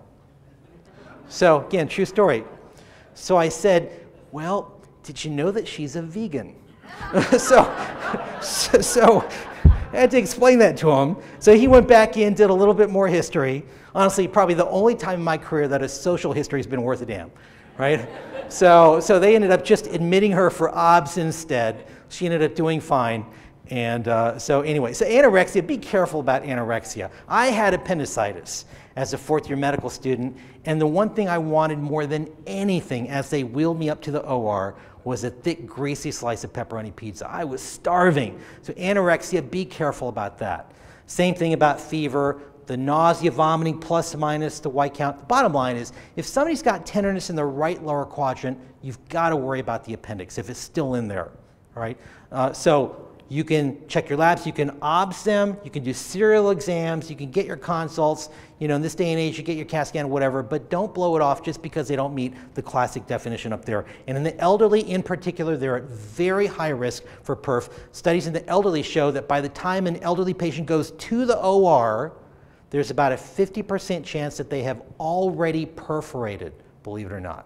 So again, true story. So I said, well, did you know that she's a vegan? so, so, so I had to explain that to him. So he went back in, did a little bit more history. Honestly, probably the only time in my career that a social history has been worth a damn, right? so, so they ended up just admitting her for O B S instead. She ended up doing fine. And uh, so anyway, so anorexia, be careful about anorexia. I had appendicitis as a fourth year medical student, and the one thing I wanted more than anything as they wheeled me up to the O R was a thick, greasy slice of pepperoni pizza. I was starving. So anorexia, be careful about that. Same thing about fever. the nausea, vomiting, plus or minus the white count. The bottom line is, if somebody's got tenderness in the right lower quadrant, you've got to worry about the appendix if it's still in there, all right? Uh, so you can check your labs, you can obs them, you can do serial exams, you can get your consults. You know, in this day and age, you get your CAT scan, whatever, but don't blow it off just because they don't meet the classic definition up there. And in the elderly in particular, they're at very high risk for perf. Studies in the elderly show that by the time an elderly patient goes to the O R, there's about a fifty percent chance that they have already perforated, believe it or not.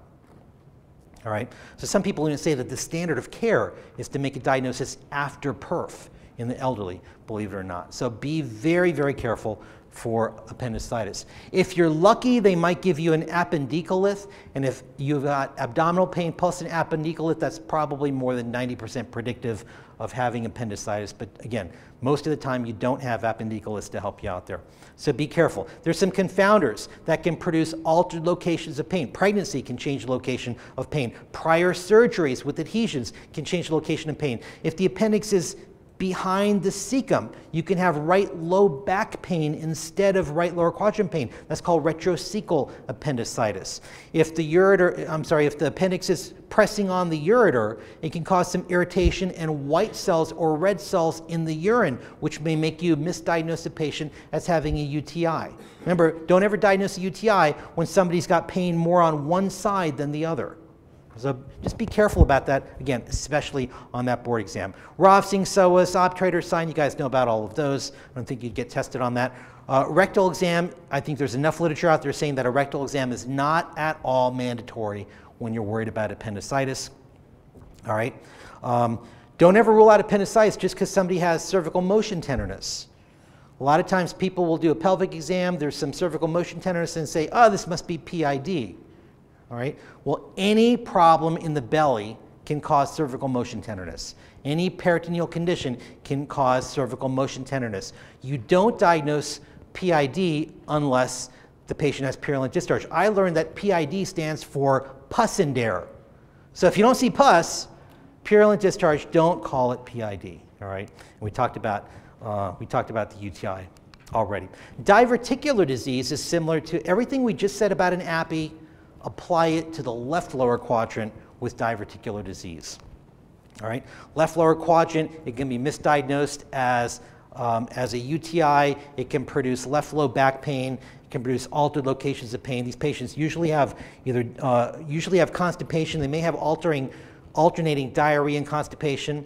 All right, so some people even say that the standard of care is to make a diagnosis after perf in the elderly, believe it or not. So be very, very careful for appendicitis. If you're lucky, they might give you an appendicolith, and if you've got abdominal pain plus an appendicolith, that's probably more than ninety percent predictive of having appendicitis. But again, most of the time you don't have appendicoliths to help you out there. So be careful. There's some confounders that can produce altered locations of pain. Pregnancy can change the location of pain. Prior surgeries with adhesions can change the location of pain. If the appendix is behind the cecum, you can have right low back pain instead of right lower quadrant pain. That's called retrocecal appendicitis. If the ureter, I'm sorry, if the appendix is pressing on the ureter, it can cause some irritation and white cells or red cells in the urine, which may make you misdiagnose a patient as having a U T I. Remember, don't ever diagnose a U T I when somebody's got pain more on one side than the other. So just be careful about that, again, especially on that board exam. Rovsing, S O A S, obturator sign, you guys know about all of those. I don't think you'd get tested on that. Uh, rectal exam, I think there's enough literature out there saying that a rectal exam is not at all mandatory when you're worried about appendicitis. All right. Um, don't ever rule out appendicitis just because somebody has cervical motion tenderness. A lot of times people will do a pelvic exam, there's some cervical motion tenderness, and say, oh, this must be P I D. All right. Well, any problem in the belly can cause cervical motion tenderness. Any peritoneal condition can cause cervical motion tenderness. You don't diagnose P I D unless the patient has purulent discharge. I learned that P I D stands for pus in there. So if you don't see pus, purulent discharge, don't call it P I D. All right. And we talked about uh, we talked about the U T I already. Diverticular disease is similar to everything we just said about an appy. Apply it to the left lower quadrant with diverticular disease. All right, left lower quadrant, it can be misdiagnosed as, um, as a U T I. It can produce left low back pain. It can produce altered locations of pain. These patients usually have either uh, usually have constipation. They may have altering, alternating diarrhea and constipation.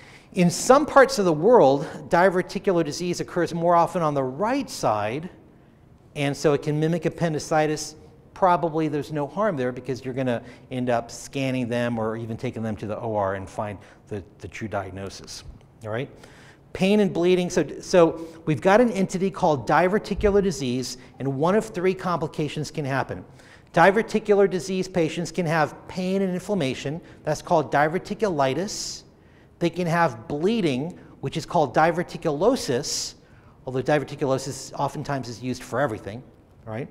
In some parts of the world, diverticular disease occurs more often on the right side, and so it can mimic appendicitis. Probably there's no harm there because you're going to end up scanning them or even taking them to the O R and find the, the true diagnosis. All right? Pain and bleeding. So, so we've got an entity called diverticular disease, and one of three complications can happen. Diverticular disease patients can have pain and inflammation. That's called diverticulitis. They can have bleeding, which is called diverticulosis, although diverticulosis oftentimes is used for everything. All right?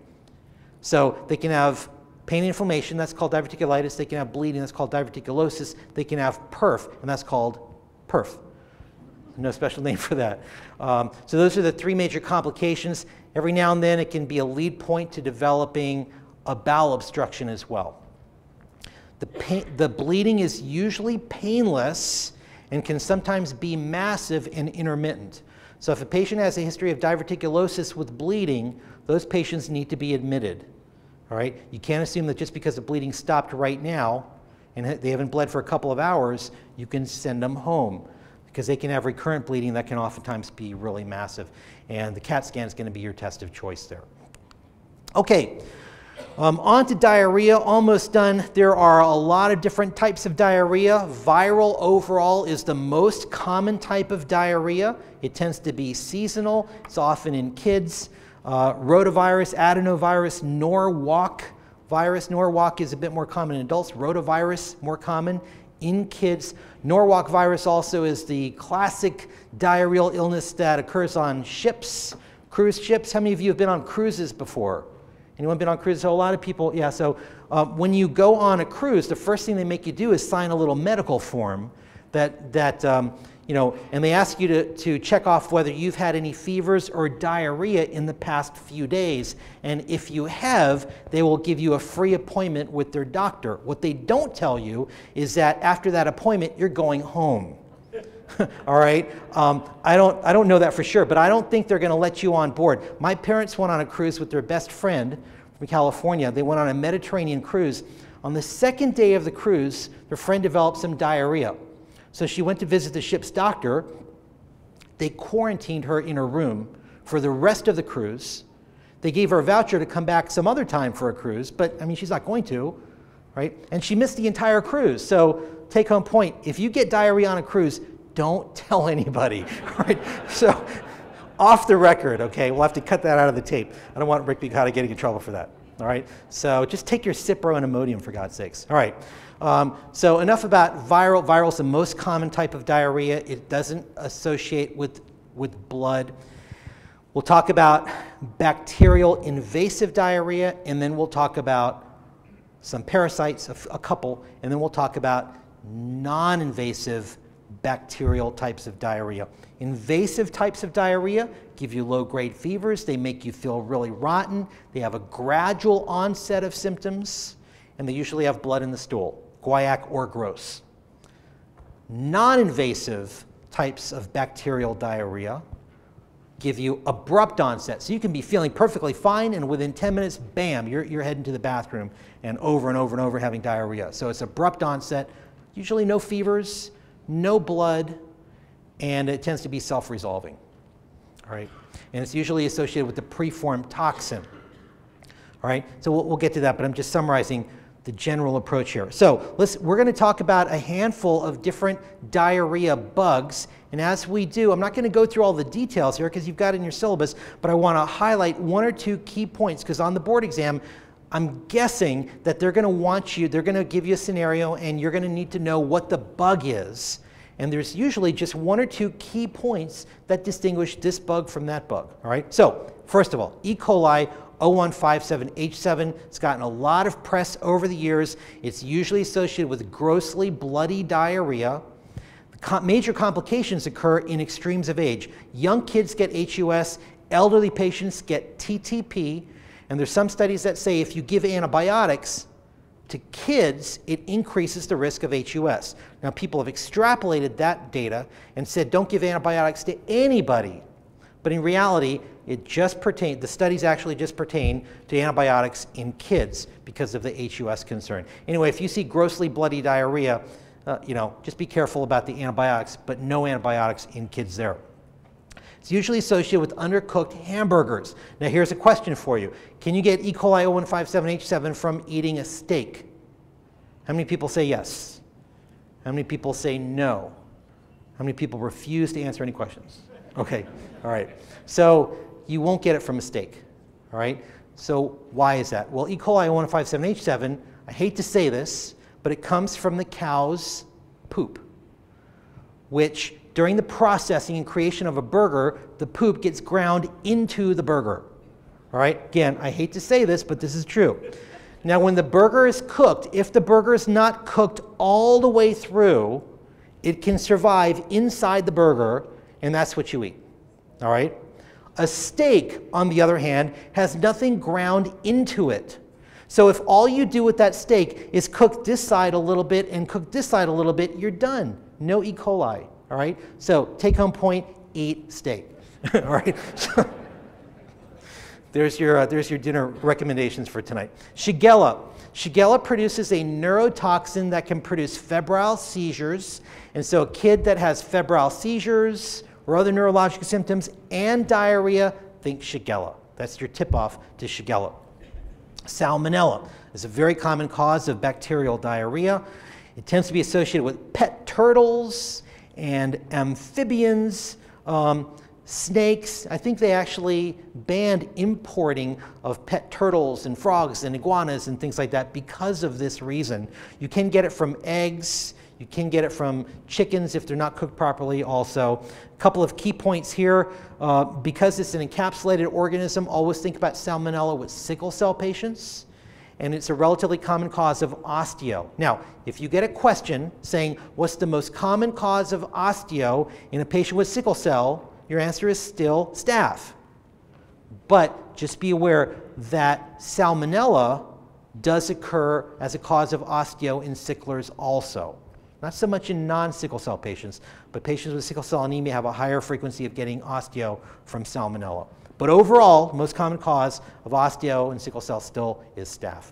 So they can have pain and inflammation, that's called diverticulitis. They can have bleeding, that's called diverticulosis. They can have perf, and that's called perf. No special name for that. Um, so those are the three major complications. Every now and then it can be a lead point to developing a bowel obstruction as well. The, pain, the bleeding is usually painless and can sometimes be massive and intermittent. So if a patient has a history of diverticulosis with bleeding, those patients need to be admitted. All right? You can't assume that just because the bleeding stopped right now and they haven't bled for a couple of hours, you can send them home, because they can have recurrent bleeding that can oftentimes be really massive. And the CAT scan is going to be your test of choice there. Okay, um, on to diarrhea, almost done. There are a lot of different types of diarrhea. Viral overall is the most common type of diarrhea. It tends to be seasonal. It's often in kids. Uh, rotavirus, adenovirus, Norwalk virus. Norwalk is a bit more common in adults. Rotavirus, more common in kids. Norwalk virus also is the classic diarrheal illness that occurs on ships, cruise ships. How many of you have been on cruises before? Anyone been on cruises? So a lot of people, yeah. So uh, when you go on a cruise, the first thing they make you do is sign a little medical form that, that um, You know, and they ask you to, to check off whether you've had any fevers or diarrhea in the past few days. And if you have, they will give you a free appointment with their doctor. What they don't tell you is that after that appointment, you're going home. All right? Um, I don't, I don't know that for sure, but I don't think they're going to let you on board. My parents went on a cruise with their best friend from California. They went on a Mediterranean cruise. On the second day of the cruise, their friend developed some diarrhea. So she went to visit the ship's doctor. They quarantined her in her room for the rest of the cruise. They gave her a voucher to come back some other time for a cruise, but I mean, she's not going to, right? And she missed the entire cruise. So take home point, if you get diarrhea on a cruise, don't tell anybody, right? So off the record, okay? We'll have to cut that out of the tape. I don't want Rick Bucata getting in trouble for that, all right? So just take your Cipro and Imodium for God's sakes. All right. Um, so enough about viral. Viral is the most common type of diarrhea. It doesn't associate with, with blood. We'll talk about bacterial invasive diarrhea, and then we'll talk about some parasites, a, a couple, and then we'll talk about non-invasive bacterial types of diarrhea. Invasive types of diarrhea give you low-grade fevers. They make you feel really rotten. They have a gradual onset of symptoms, and they usually have blood in the stool, guaiac or gross. Non-invasive types of bacterial diarrhea give you abrupt onset. So you can be feeling perfectly fine, and within ten minutes, bam, you're, you're heading to the bathroom and over and over and over having diarrhea. So it's abrupt onset, usually no fevers, no blood, and it tends to be self-resolving. All right? And it's usually associated with the preformed toxin. All right? So we'll, we'll get to that, but I'm just summarizing the general approach here. So let's, we're going to talk about a handful of different diarrhea bugs. And as we do, I'm not going to go through all the details here because you've got it in your syllabus, but I want to highlight one or two key points because on the board exam, I'm guessing that they're going to want you, they're going to give you a scenario and you're going to need to know what the bug is. And there's usually just one or two key points that distinguish this bug from that bug. All right? So first of all, E. coli oh one five seven H seven. It's gotten a lot of press over the years. It's usually associated with grossly bloody diarrhea. Com- major complications occur in extremes of age. Young kids get H U S, elderly patients get T T P, and there's some studies that say if you give antibiotics to kids, it increases the risk of H U S. Now, people have extrapolated that data and said don't give antibiotics to anybody. But in reality, it just pertains, the studies actually just pertain to antibiotics in kids because of the H U S concern. Anyway, if you see grossly bloody diarrhea, uh, you know, just be careful about the antibiotics, but no antibiotics in kids there. It's usually associated with undercooked hamburgers. Now here's a question for you. Can you get E. coli oh one five seven H seven from eating a steak? How many people say yes? How many people say no? How many people refuse to answer any questions? Okay, all right. So you won't get it from a steak, all right? So why is that? Well, E. coli oh one five seven H seven, I hate to say this, but it comes from the cow's poop, which during the processing and creation of a burger, the poop gets ground into the burger. All right, again, I hate to say this, but this is true. Now, when the burger is cooked, if the burger is not cooked all the way through, it can survive inside the burger, and that's what you eat. All right? A steak, on the other hand, has nothing ground into it. So if all you do with that steak is cook this side a little bit and cook this side a little bit, you're done. No E. coli. All right? So take home point, eat steak. All right? So, there's your, uh, there's your dinner recommendations for tonight. Shigella. Shigella produces a neurotoxin that can produce febrile seizures. And so a kid that has febrile seizures or other neurological symptoms and diarrhea, think Shigella. That's your tip-off to Shigella. Salmonella is a very common cause of bacterial diarrhea. It tends to be associated with pet turtles and amphibians, um, snakes. I think they actually banned importing of pet turtles and frogs and iguanas and things like that because of this reason. You can get it from eggs. You can get it from chickens if they're not cooked properly also. A couple of key points here. Uh, because it's an encapsulated organism, always think about salmonella with sickle cell patients. and it's a relatively common cause of osteo. Now, if you get a question saying, what's the most common cause of osteo in a patient with sickle cell, your answer is still staph. But just be aware that salmonella does occur as a cause of osteo in sicklers also. Not so much in non-sickle cell patients, but patients with sickle cell anemia have a higher frequency of getting osteo from salmonella. But overall, the most common cause of osteo in sickle cell still is staph.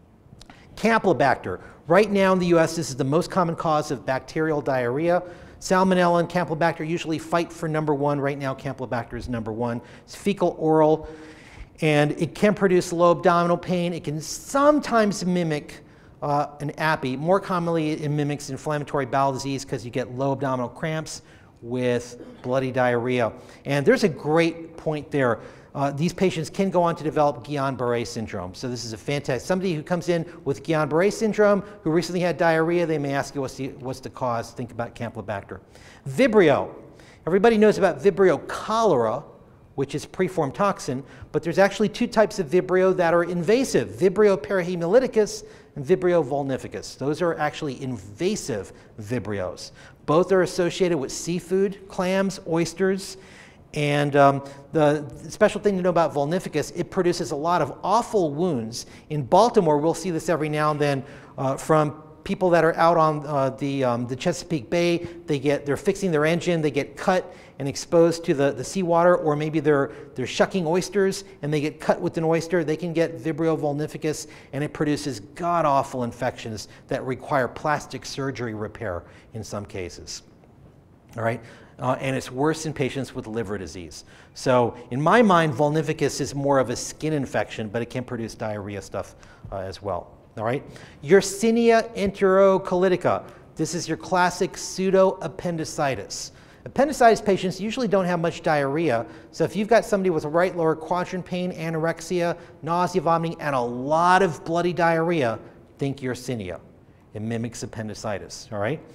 Campylobacter. Right now in the U S, this is the most common cause of bacterial diarrhea. Salmonella and Campylobacter usually fight for number one. Right now, Campylobacter is number one. It's fecal oral, and it can produce low abdominal pain. It can sometimes mimic uh, an A P I. More commonly, it mimics inflammatory bowel disease because you get low abdominal cramps with bloody diarrhea. And there's a great point there. Uh, these patients can go on to develop Guillain-Barré syndrome. So this is a fantastic, somebody who comes in with Guillain-Barré syndrome, who recently had diarrhea, they may ask you what's the, what's the cause. Think about Campylobacter. Vibrio. Everybody knows about Vibrio cholera, which is preformed toxin, but there's actually two types of Vibrio that are invasive, Vibrio parahemolyticus and Vibrio vulnificus. Those are actually invasive Vibrios. Both are associated with seafood, clams, oysters, and um, the special thing to know about vulnificus, it produces a lot of awful wounds. In Baltimore, we'll see this every now and then uh, from people that are out on uh, the, um, the Chesapeake Bay. They get, they're fixing their engine, they get cut and exposed to the, the seawater, or maybe they're, they're shucking oysters and they get cut with an oyster. They can get Vibrio vulnificus, and it produces god-awful infections that require plastic surgery repair in some cases. All right? Uh, and it's worse in patients with liver disease. So in my mind, vulnificus is more of a skin infection, but it can produce diarrhea stuff uh, as well. All right? Yersinia enterocolitica. This is your classic pseudoappendicitis. Appendicitis patients usually don't have much diarrhea, so if you've got somebody with a right lower quadrant pain, anorexia, nausea, vomiting, and a lot of bloody diarrhea, think Yersinia. It mimics appendicitis, all right?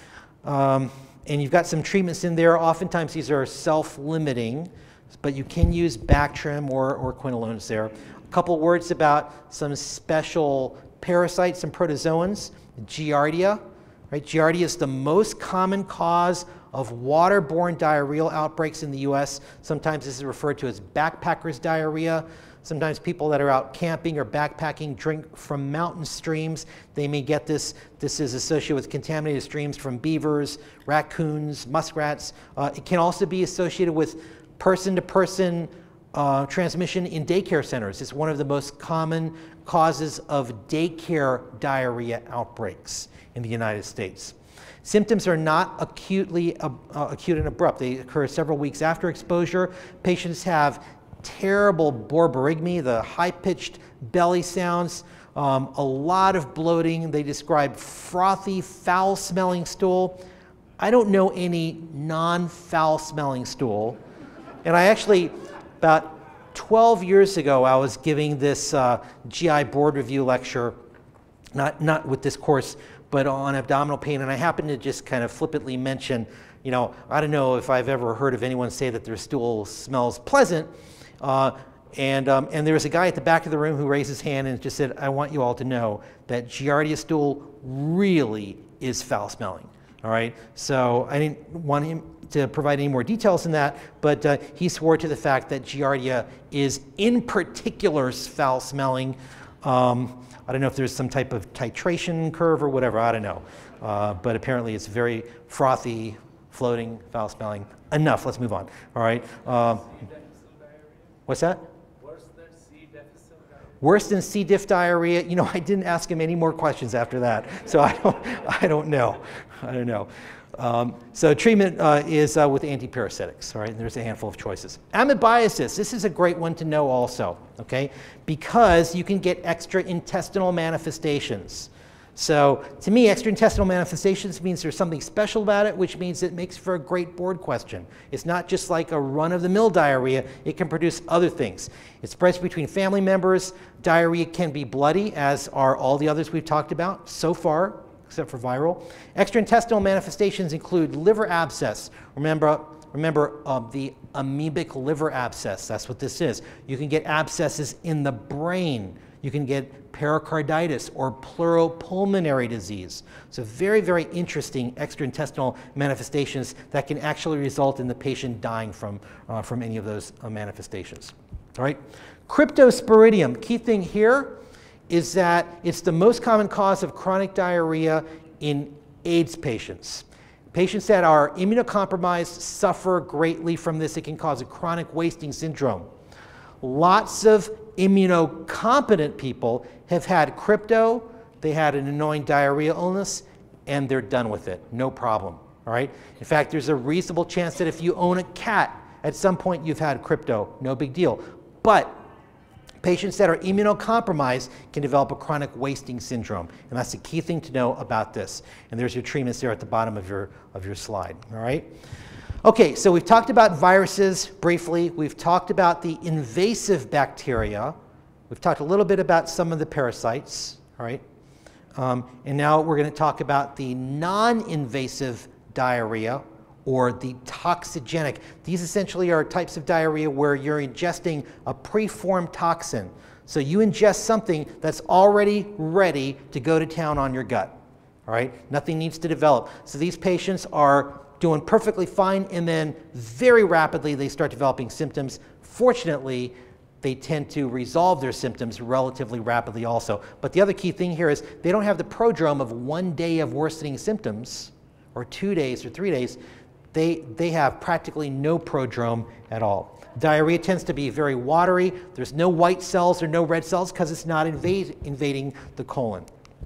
Um, and you've got some treatments in there. Oftentimes these are self-limiting, but you can use Bactrim or, or quinolones there. A couple words about some special parasites and protozoans. Giardia, right? Giardia is the most common cause of waterborne diarrheal outbreaks in the U S. Sometimes this is referred to as backpackers' diarrhea. Sometimes people that are out camping or backpacking drink from mountain streams. They may get this. This is associated with contaminated streams from beavers, raccoons, muskrats. Uh, it can also be associated with person-to-person uh, transmission in daycare centers. It's one of the most common causes of daycare diarrhea outbreaks in the United States. Symptoms are not acutely uh, uh, acute and abrupt. They occur several weeks after exposure. Patients have terrible borborygmi, the high-pitched belly sounds, um, a lot of bloating. They describe frothy, foul-smelling stool. I don't know any non-foul-smelling stool. And I actually, about twelve years ago, I was giving this uh, G I board review lecture, not, not with this course, but on abdominal pain, and I happened to just kind of flippantly mention, you know, I don't know if I've ever heard of anyone say that their stool smells pleasant, uh, and, um, and there was a guy at the back of the room who raised his hand and just said, I want you all to know that Giardia stool really is foul-smelling, all right? So I didn't want him to provide any more details than that, but uh, he swore to the fact that Giardia is in particular foul-smelling. Um, I don't know if there's some type of titration curve or whatever, I don't know. Uh, but apparently it's very frothy, floating, foul-smelling. Enough, let's move on, all right? Uh, what's that? Worse than C. difficile diarrhea. Worse than C. diff diarrhea? You know, I didn't ask him any more questions after that, so I don't, I don't know. I don't know. Um, so treatment uh, is uh, with antiparasitics, all right? And there's a handful of choices. Amoebiasis, this is a great one to know also, okay? Because you can get extraintestinal manifestations. So to me, extraintestinal manifestations means there's something special about it, which means it makes for a great board question. It's not just like a run-of-the-mill diarrhea. It can produce other things. It spreads between family members. Diarrhea can be bloody, as are all the others we've talked about so far, except for viral. Extraintestinal manifestations include liver abscess. Remember, remember uh, the amoebic liver abscess. That's what this is. You can get abscesses in the brain. You can get pericarditis or pleuropulmonary disease. So very, very interesting extraintestinal manifestations that can actually result in the patient dying from, uh, from any of those uh, manifestations. All right. Cryptosporidium, key thing here is that it's the most common cause of chronic diarrhea in AIDS patients. Patients that are immunocompromised suffer greatly from this. It can cause a chronic wasting syndrome. Lots of immunocompetent people have had crypto, they had an annoying diarrhea illness, and they're done with it. No problem. All right? In fact, there's a reasonable chance that if you own a cat, at some point you've had crypto. No big deal. But patients that are immunocompromised can develop a chronic wasting syndrome. And that's the key thing to know about this. And there's your treatments there at the bottom of your, of your slide. All right? Okay, so we've talked about viruses briefly. We've talked about the invasive bacteria. We've talked a little bit about some of the parasites. All right? Um, and now we're going to talk about the non-invasive diarrhea, or the toxigenic. These essentially are types of diarrhea where you're ingesting a preformed toxin. So you ingest something that's already ready to go to town on your gut. All right? Nothing needs to develop. So these patients are doing perfectly fine, and then very rapidly they start developing symptoms. Fortunately, they tend to resolve their symptoms relatively rapidly also. But the other key thing here is they don't have the prodrome of one day of worsening symptoms, or two days or three days. They, they have practically no prodrome at all. Diarrhea tends to be very watery. There's no white cells or no red cells because it's not invade, invading the colon.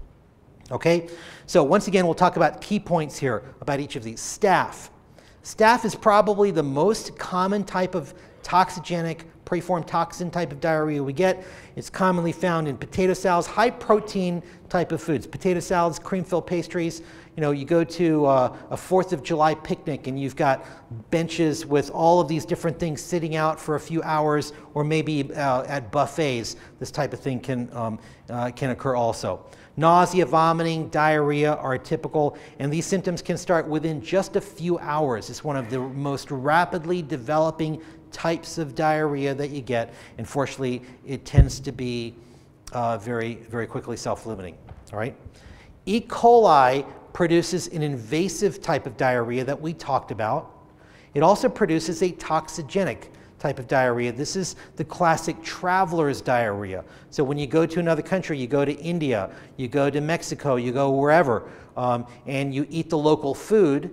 Okay? So once again, we'll talk about key points here about each of these. Staph. Staph is probably the most common type of toxigenic, preformed toxin type of diarrhea we get. It's commonly found in potato salads, high protein type of foods. Potato salads, cream-filled pastries. You know, you go to uh, a fourth of July picnic and you've got benches with all of these different things sitting out for a few hours, or maybe uh, at buffets. This type of thing can, um, uh, can occur also. Nausea, vomiting, diarrhea are typical, and these symptoms can start within just a few hours. It's one of the most rapidly developing types of diarrhea that you get. Unfortunately, it tends to be uh, very, very quickly self-limiting. All right? E. coli produces an invasive type of diarrhea that we talked about. It also produces a toxigenic type of diarrhea. This is the classic traveler's diarrhea. So when you go to another country, you go to India, you go to Mexico, you go wherever, um, and you eat the local food,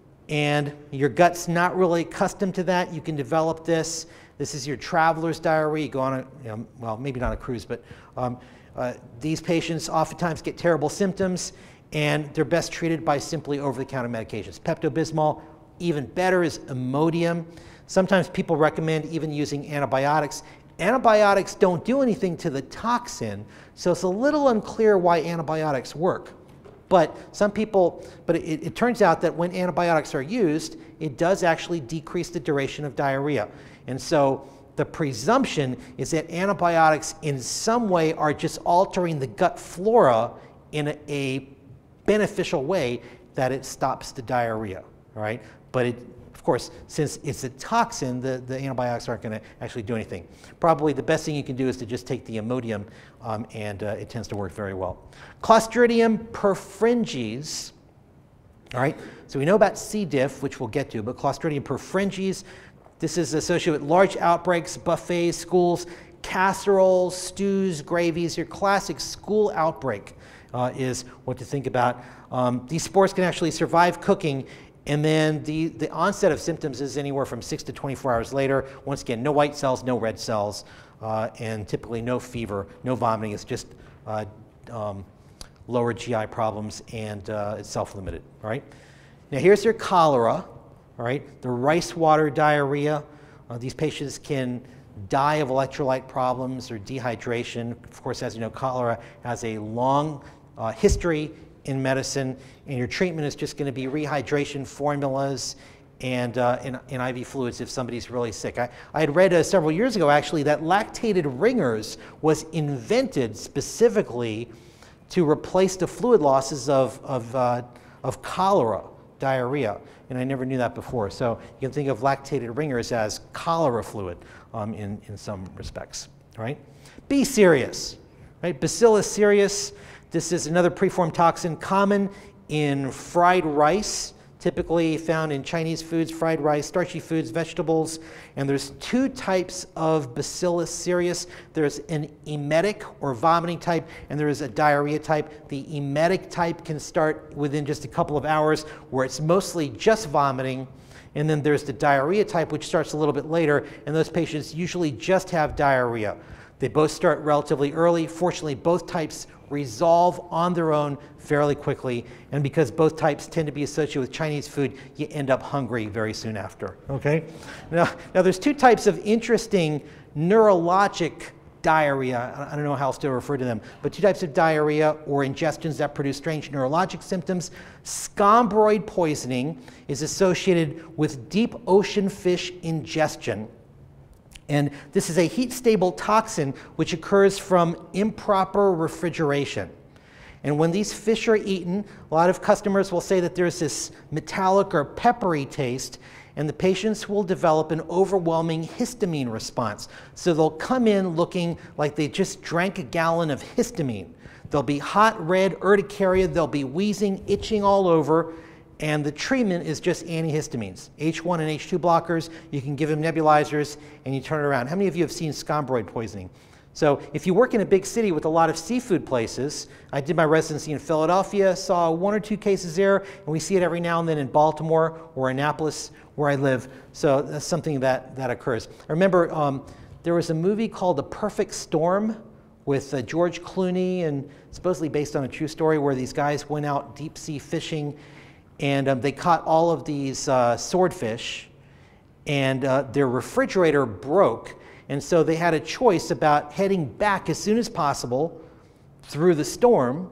and your gut's not really accustomed to that, you can develop this. This is your traveler's diarrhea. You go on a, you know, well, maybe not a cruise, but um, uh, these patients oftentimes get terrible symptoms, and they're best treated by simply over-the-counter medications. Pepto-Bismol, even better is Imodium. Sometimes people recommend even using antibiotics. Antibiotics don't do anything to the toxin, so it's a little unclear why antibiotics work. But some people, but it, it turns out that when antibiotics are used, it does actually decrease the duration of diarrhea. And so the presumption is that antibiotics in some way are just altering the gut flora in a, a beneficial way that it stops the diarrhea, all right? But it, of course, since it's a toxin, the, the antibiotics aren't going to actually do anything. Probably the best thing you can do is to just take the Imodium, um, and uh, it tends to work very well. Clostridium perfringens, all right? So we know about C. diff, which we'll get to, but Clostridium perfringens, this is associated with large outbreaks, buffets, schools, casseroles, stews, gravies. Your classic school outbreak uh, is what to think about. Um, these spores can actually survive cooking, and then the, the onset of symptoms is anywhere from six to twenty-four hours later. Once again, no white cells, no red cells, uh, and typically no fever, no vomiting. It's just uh, um, lower G I problems, and uh, it's self-limited, all right? Now here's your cholera, all right? The rice water diarrhea. Uh, these patients can die of electrolyte problems or dehydration. Of course, as you know, cholera has a long uh, history in medicine, and your treatment is just going to be rehydration formulas and, uh, and, and I V fluids if somebody's really sick. I, I had read uh, several years ago, actually, that lactated ringers was invented specifically to replace the fluid losses of, of, uh, of cholera, diarrhea, and I never knew that before. So you can think of lactated ringers as cholera fluid um, in, in some respects, all right? Be serious. right? Bacillus cereus, this is another preformed toxin common in fried rice, typically found in Chinese foods, fried rice, starchy foods, vegetables. And there's two types of Bacillus cereus. There's an emetic or vomiting type, and there is a diarrhea type. The emetic type can start within just a couple of hours, where it's mostly just vomiting. And then there's the diarrhea type, which starts a little bit later, and those patients usually just have diarrhea. They both start relatively early. Fortunately, both types resolve on their own fairly quickly, and because both types tend to be associated with Chinese food, you end up hungry very soon after, okay? Now, now there's two types of interesting neurologic diarrhea. I don't know how else to refer to them, but two types of diarrhea or ingestions that produce strange neurologic symptoms. Scombroid poisoning is associated with deep ocean fish ingestion. And this is a heat-stable toxin which occurs from improper refrigeration. And when these fish are eaten, a lot of customers will say that there's this metallic or peppery taste, and the patients will develop an overwhelming histamine response. So they'll come in looking like they just drank a gallon of histamine. They'll be hot, red, urticaria, they'll be wheezing, itching all over, and the treatment is just antihistamines. H one and H two blockers, you can give them nebulizers, and you turn it around. How many of you have seen scombroid poisoning? So if you work in a big city with a lot of seafood places, I did my residency in Philadelphia, saw one or two cases there, and we see it every now and then in Baltimore or Annapolis, where I live. So that's something that, that occurs. I remember um, there was a movie called The Perfect Storm with uh, George Clooney, and supposedly based on a true story, where these guys went out deep sea fishing, and um, they caught all of these uh, swordfish, and uh, their refrigerator broke. And so they had a choice about heading back as soon as possible through the storm,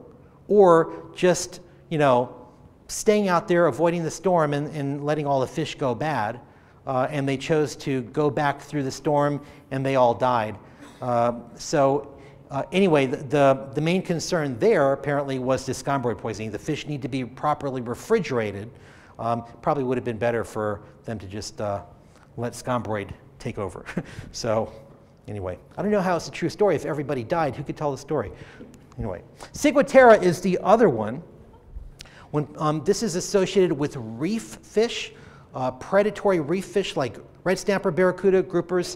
or just, you know, staying out there, avoiding the storm, and, and letting all the fish go bad. Uh, and they chose to go back through the storm, and they all died. Uh, so uh, anyway, the, the, the main concern there apparently was the scombroid poisoning. The fish need to be properly refrigerated. Um, probably would have been better for them to just uh, let scombroid take over. So anyway, I don't know how it's a true story. If everybody died, who could tell the story? Anyway, ciguatera is the other one. When, um, this is associated with reef fish, uh, predatory reef fish like red snapper, barracuda, groupers.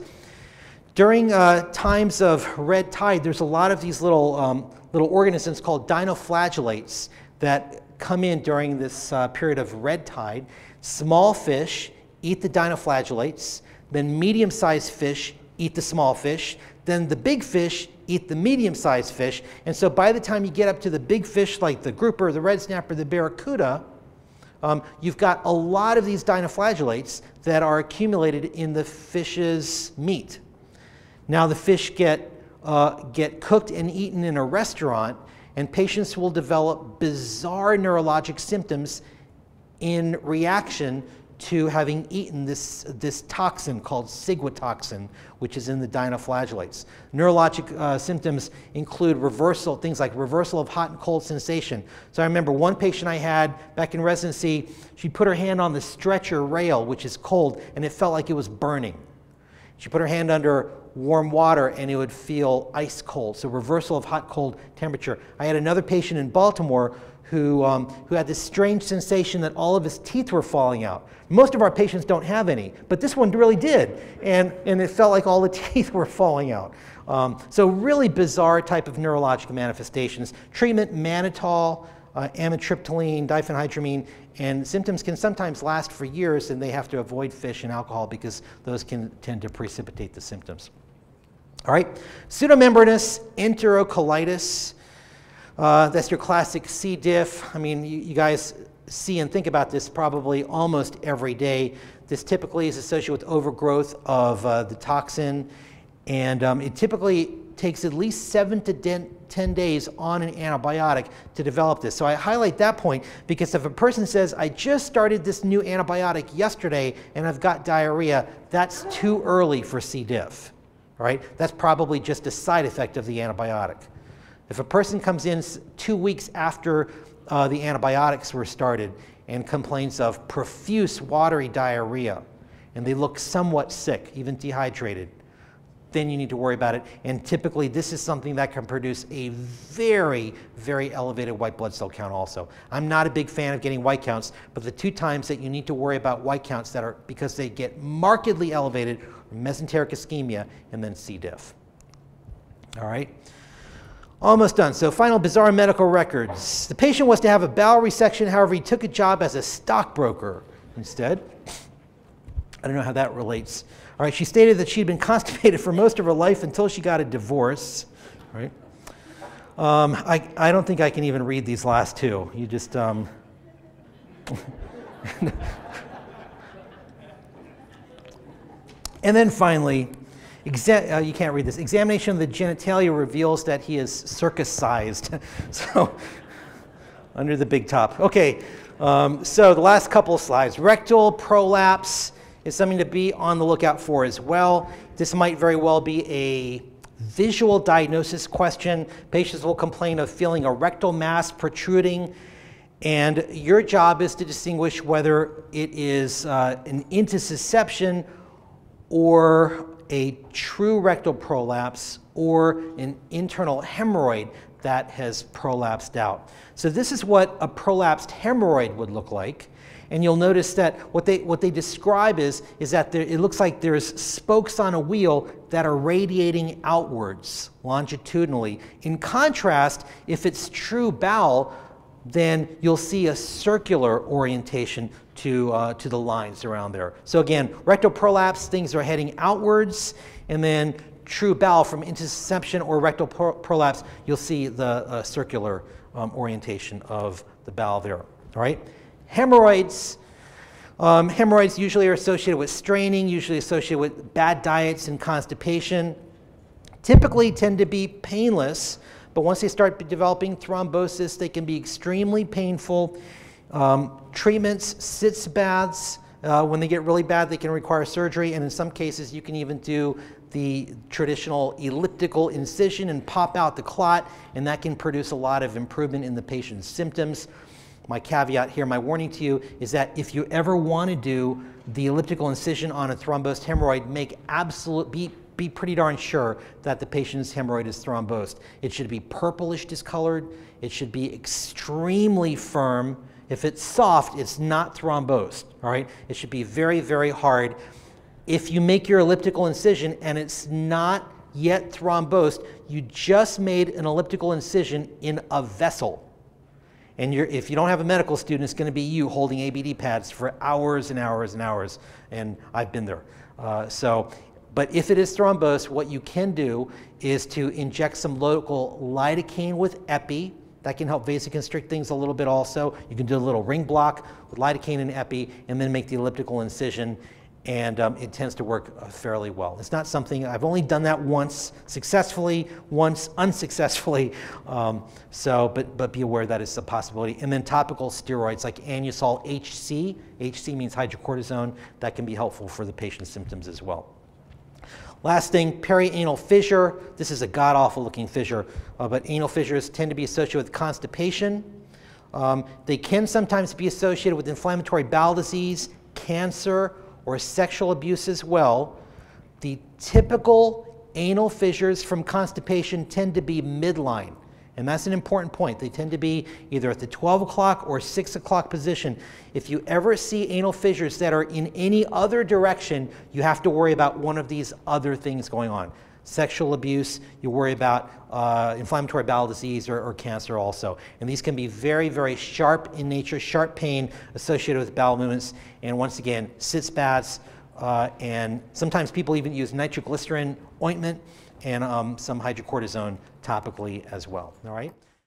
During uh, times of red tide, there's a lot of these little, um, little organisms called dinoflagellates that come in during this uh, period of red tide. Small fish eat the dinoflagellates, then medium-sized fish eat the small fish, then the big fish eat the medium-sized fish, and so by the time you get up to the big fish like the grouper, the red snapper, the barracuda, um, you've got a lot of these dinoflagellates that are accumulated in the fish's meat. Now the fish get, uh, get cooked and eaten in a restaurant, and patients will develop bizarre neurologic symptoms in reaction to having eaten this, this toxin called ciguatoxin, which is in the dinoflagellates. Neurologic uh, symptoms include reversal, things like reversal of hot and cold sensation. So I remember one patient I had back in residency, she put her hand on the stretcher rail, which is cold, and it felt like it was burning. She put her hand under warm water and it would feel ice cold, so reversal of hot-cold temperature. I had another patient in Baltimore who, um, who had this strange sensation that all of his teeth were falling out. Most of our patients don't have any, but this one really did, and, and it felt like all the teeth were falling out. Um, so really bizarre type of neurologic manifestations. Treatment, mannitol, uh, amitriptyline, diphenhydramine, and symptoms can sometimes last for years, and they have to avoid fish and alcohol because those can tend to precipitate the symptoms. All right, pseudomembranous enterocolitis. Uh, that's your classic C. diff. I mean, you, you guys see and think about this probably almost every day. This typically is associated with overgrowth of uh, the toxin, and um, it typically takes at least seven to ten days on an antibiotic to develop this. So I highlight that point because if a person says, I just started this new antibiotic yesterday and I've got diarrhea, that's too early for C. diff, right? That's probably just a side effect of the antibiotic. If a person comes in two weeks after uh, the antibiotics were started and complains of profuse watery diarrhea, and they look somewhat sick, even dehydrated, then you need to worry about it. And typically this is something that can produce a very, very elevated white blood cell count also. I'm not a big fan of getting white counts, but the two times that you need to worry about white counts that are because they get markedly elevated are mesenteric ischemia and then C. diff. All right. Almost done. So final bizarre medical records. The patient was to have a bowel resection, however, he took a job as a stockbroker instead. I don't know how that relates. All right, she stated that she'd been constipated for most of her life until she got a divorce. All right. Um, I, I don't think I can even read these last two. You just... Um, and then finally, Exa uh, you can't read this. Examination of the genitalia reveals that he is circus-sized. So, under the big top. Okay, um, so the last couple of slides. Rectal prolapse is something to be on the lookout for as well. This might very well be a visual diagnosis question. Patients will complain of feeling a rectal mass protruding, and your job is to distinguish whether it is uh, an intussusception or a true rectal prolapse or an internal hemorrhoid that has prolapsed out. So this is what a prolapsed hemorrhoid would look like. And you'll notice that what they, what they describe is, is that there, it looks like there's spokes on a wheel that are radiating outwards longitudinally. In contrast, if it's true bowel, then you'll see a circular orientation to, uh, to the lines around there. So again, rectal prolapse, things are heading outwards, and then true bowel from intussusception or rectal pro prolapse, you'll see the uh, circular um, orientation of the bowel there, all right? Hemorrhoids, um, hemorrhoids usually are associated with straining, usually associated with bad diets and constipation, typically tend to be painless, but once they start developing thrombosis, they can be extremely painful. Um, treatments, sitz baths, uh, when they get really bad, they can require surgery, and in some cases, you can even do the traditional elliptical incision and pop out the clot, and that can produce a lot of improvement in the patient's symptoms. My caveat here, my warning to you, is that if you ever want to do the elliptical incision on a thrombosed hemorrhoid, make absolute, be, be pretty darn sure that the patient's hemorrhoid is thrombosed. It should be purplish discolored. It should be extremely firm. If it's soft, it's not thrombosed, all right? It should be very, very hard. If you make your elliptical incision and it's not yet thrombosed, you just made an elliptical incision in a vessel. And you're, if you don't have a medical student, it's going to be you holding A B D pads for hours and hours and hours, and I've been there. Uh, so, but if it is thrombosed, what you can do is to inject some local lidocaine with epi. That can help vasoconstrict things a little bit also. You can do a little ring block with lidocaine and epi, and then make the elliptical incision, and um, it tends to work uh, fairly well. It's not something, I've only done that once successfully, once unsuccessfully, um, so, but, but be aware that it's a possibility. And then topical steroids like Anusol H C, H C means hydrocortisone, that can be helpful for the patient's symptoms as well. Last thing, perianal fissure. This is a god-awful looking fissure, uh, but anal fissures tend to be associated with constipation. Um, they can sometimes be associated with inflammatory bowel disease, cancer, or sexual abuse as well. The typical anal fissures from constipation tend to be midline, and that's an important point. They tend to be either at the twelve o'clock or six o'clock position. If you ever see anal fissures that are in any other direction, you have to worry about one of these other things going on. Sexual abuse, you worry about uh, inflammatory bowel disease or, or cancer also. And these can be very, very sharp in nature, sharp pain associated with bowel movements. And once again, sitz baths, uh, and sometimes people even use nitroglycerin ointment and um, some hydrocortisone topically as well, all right?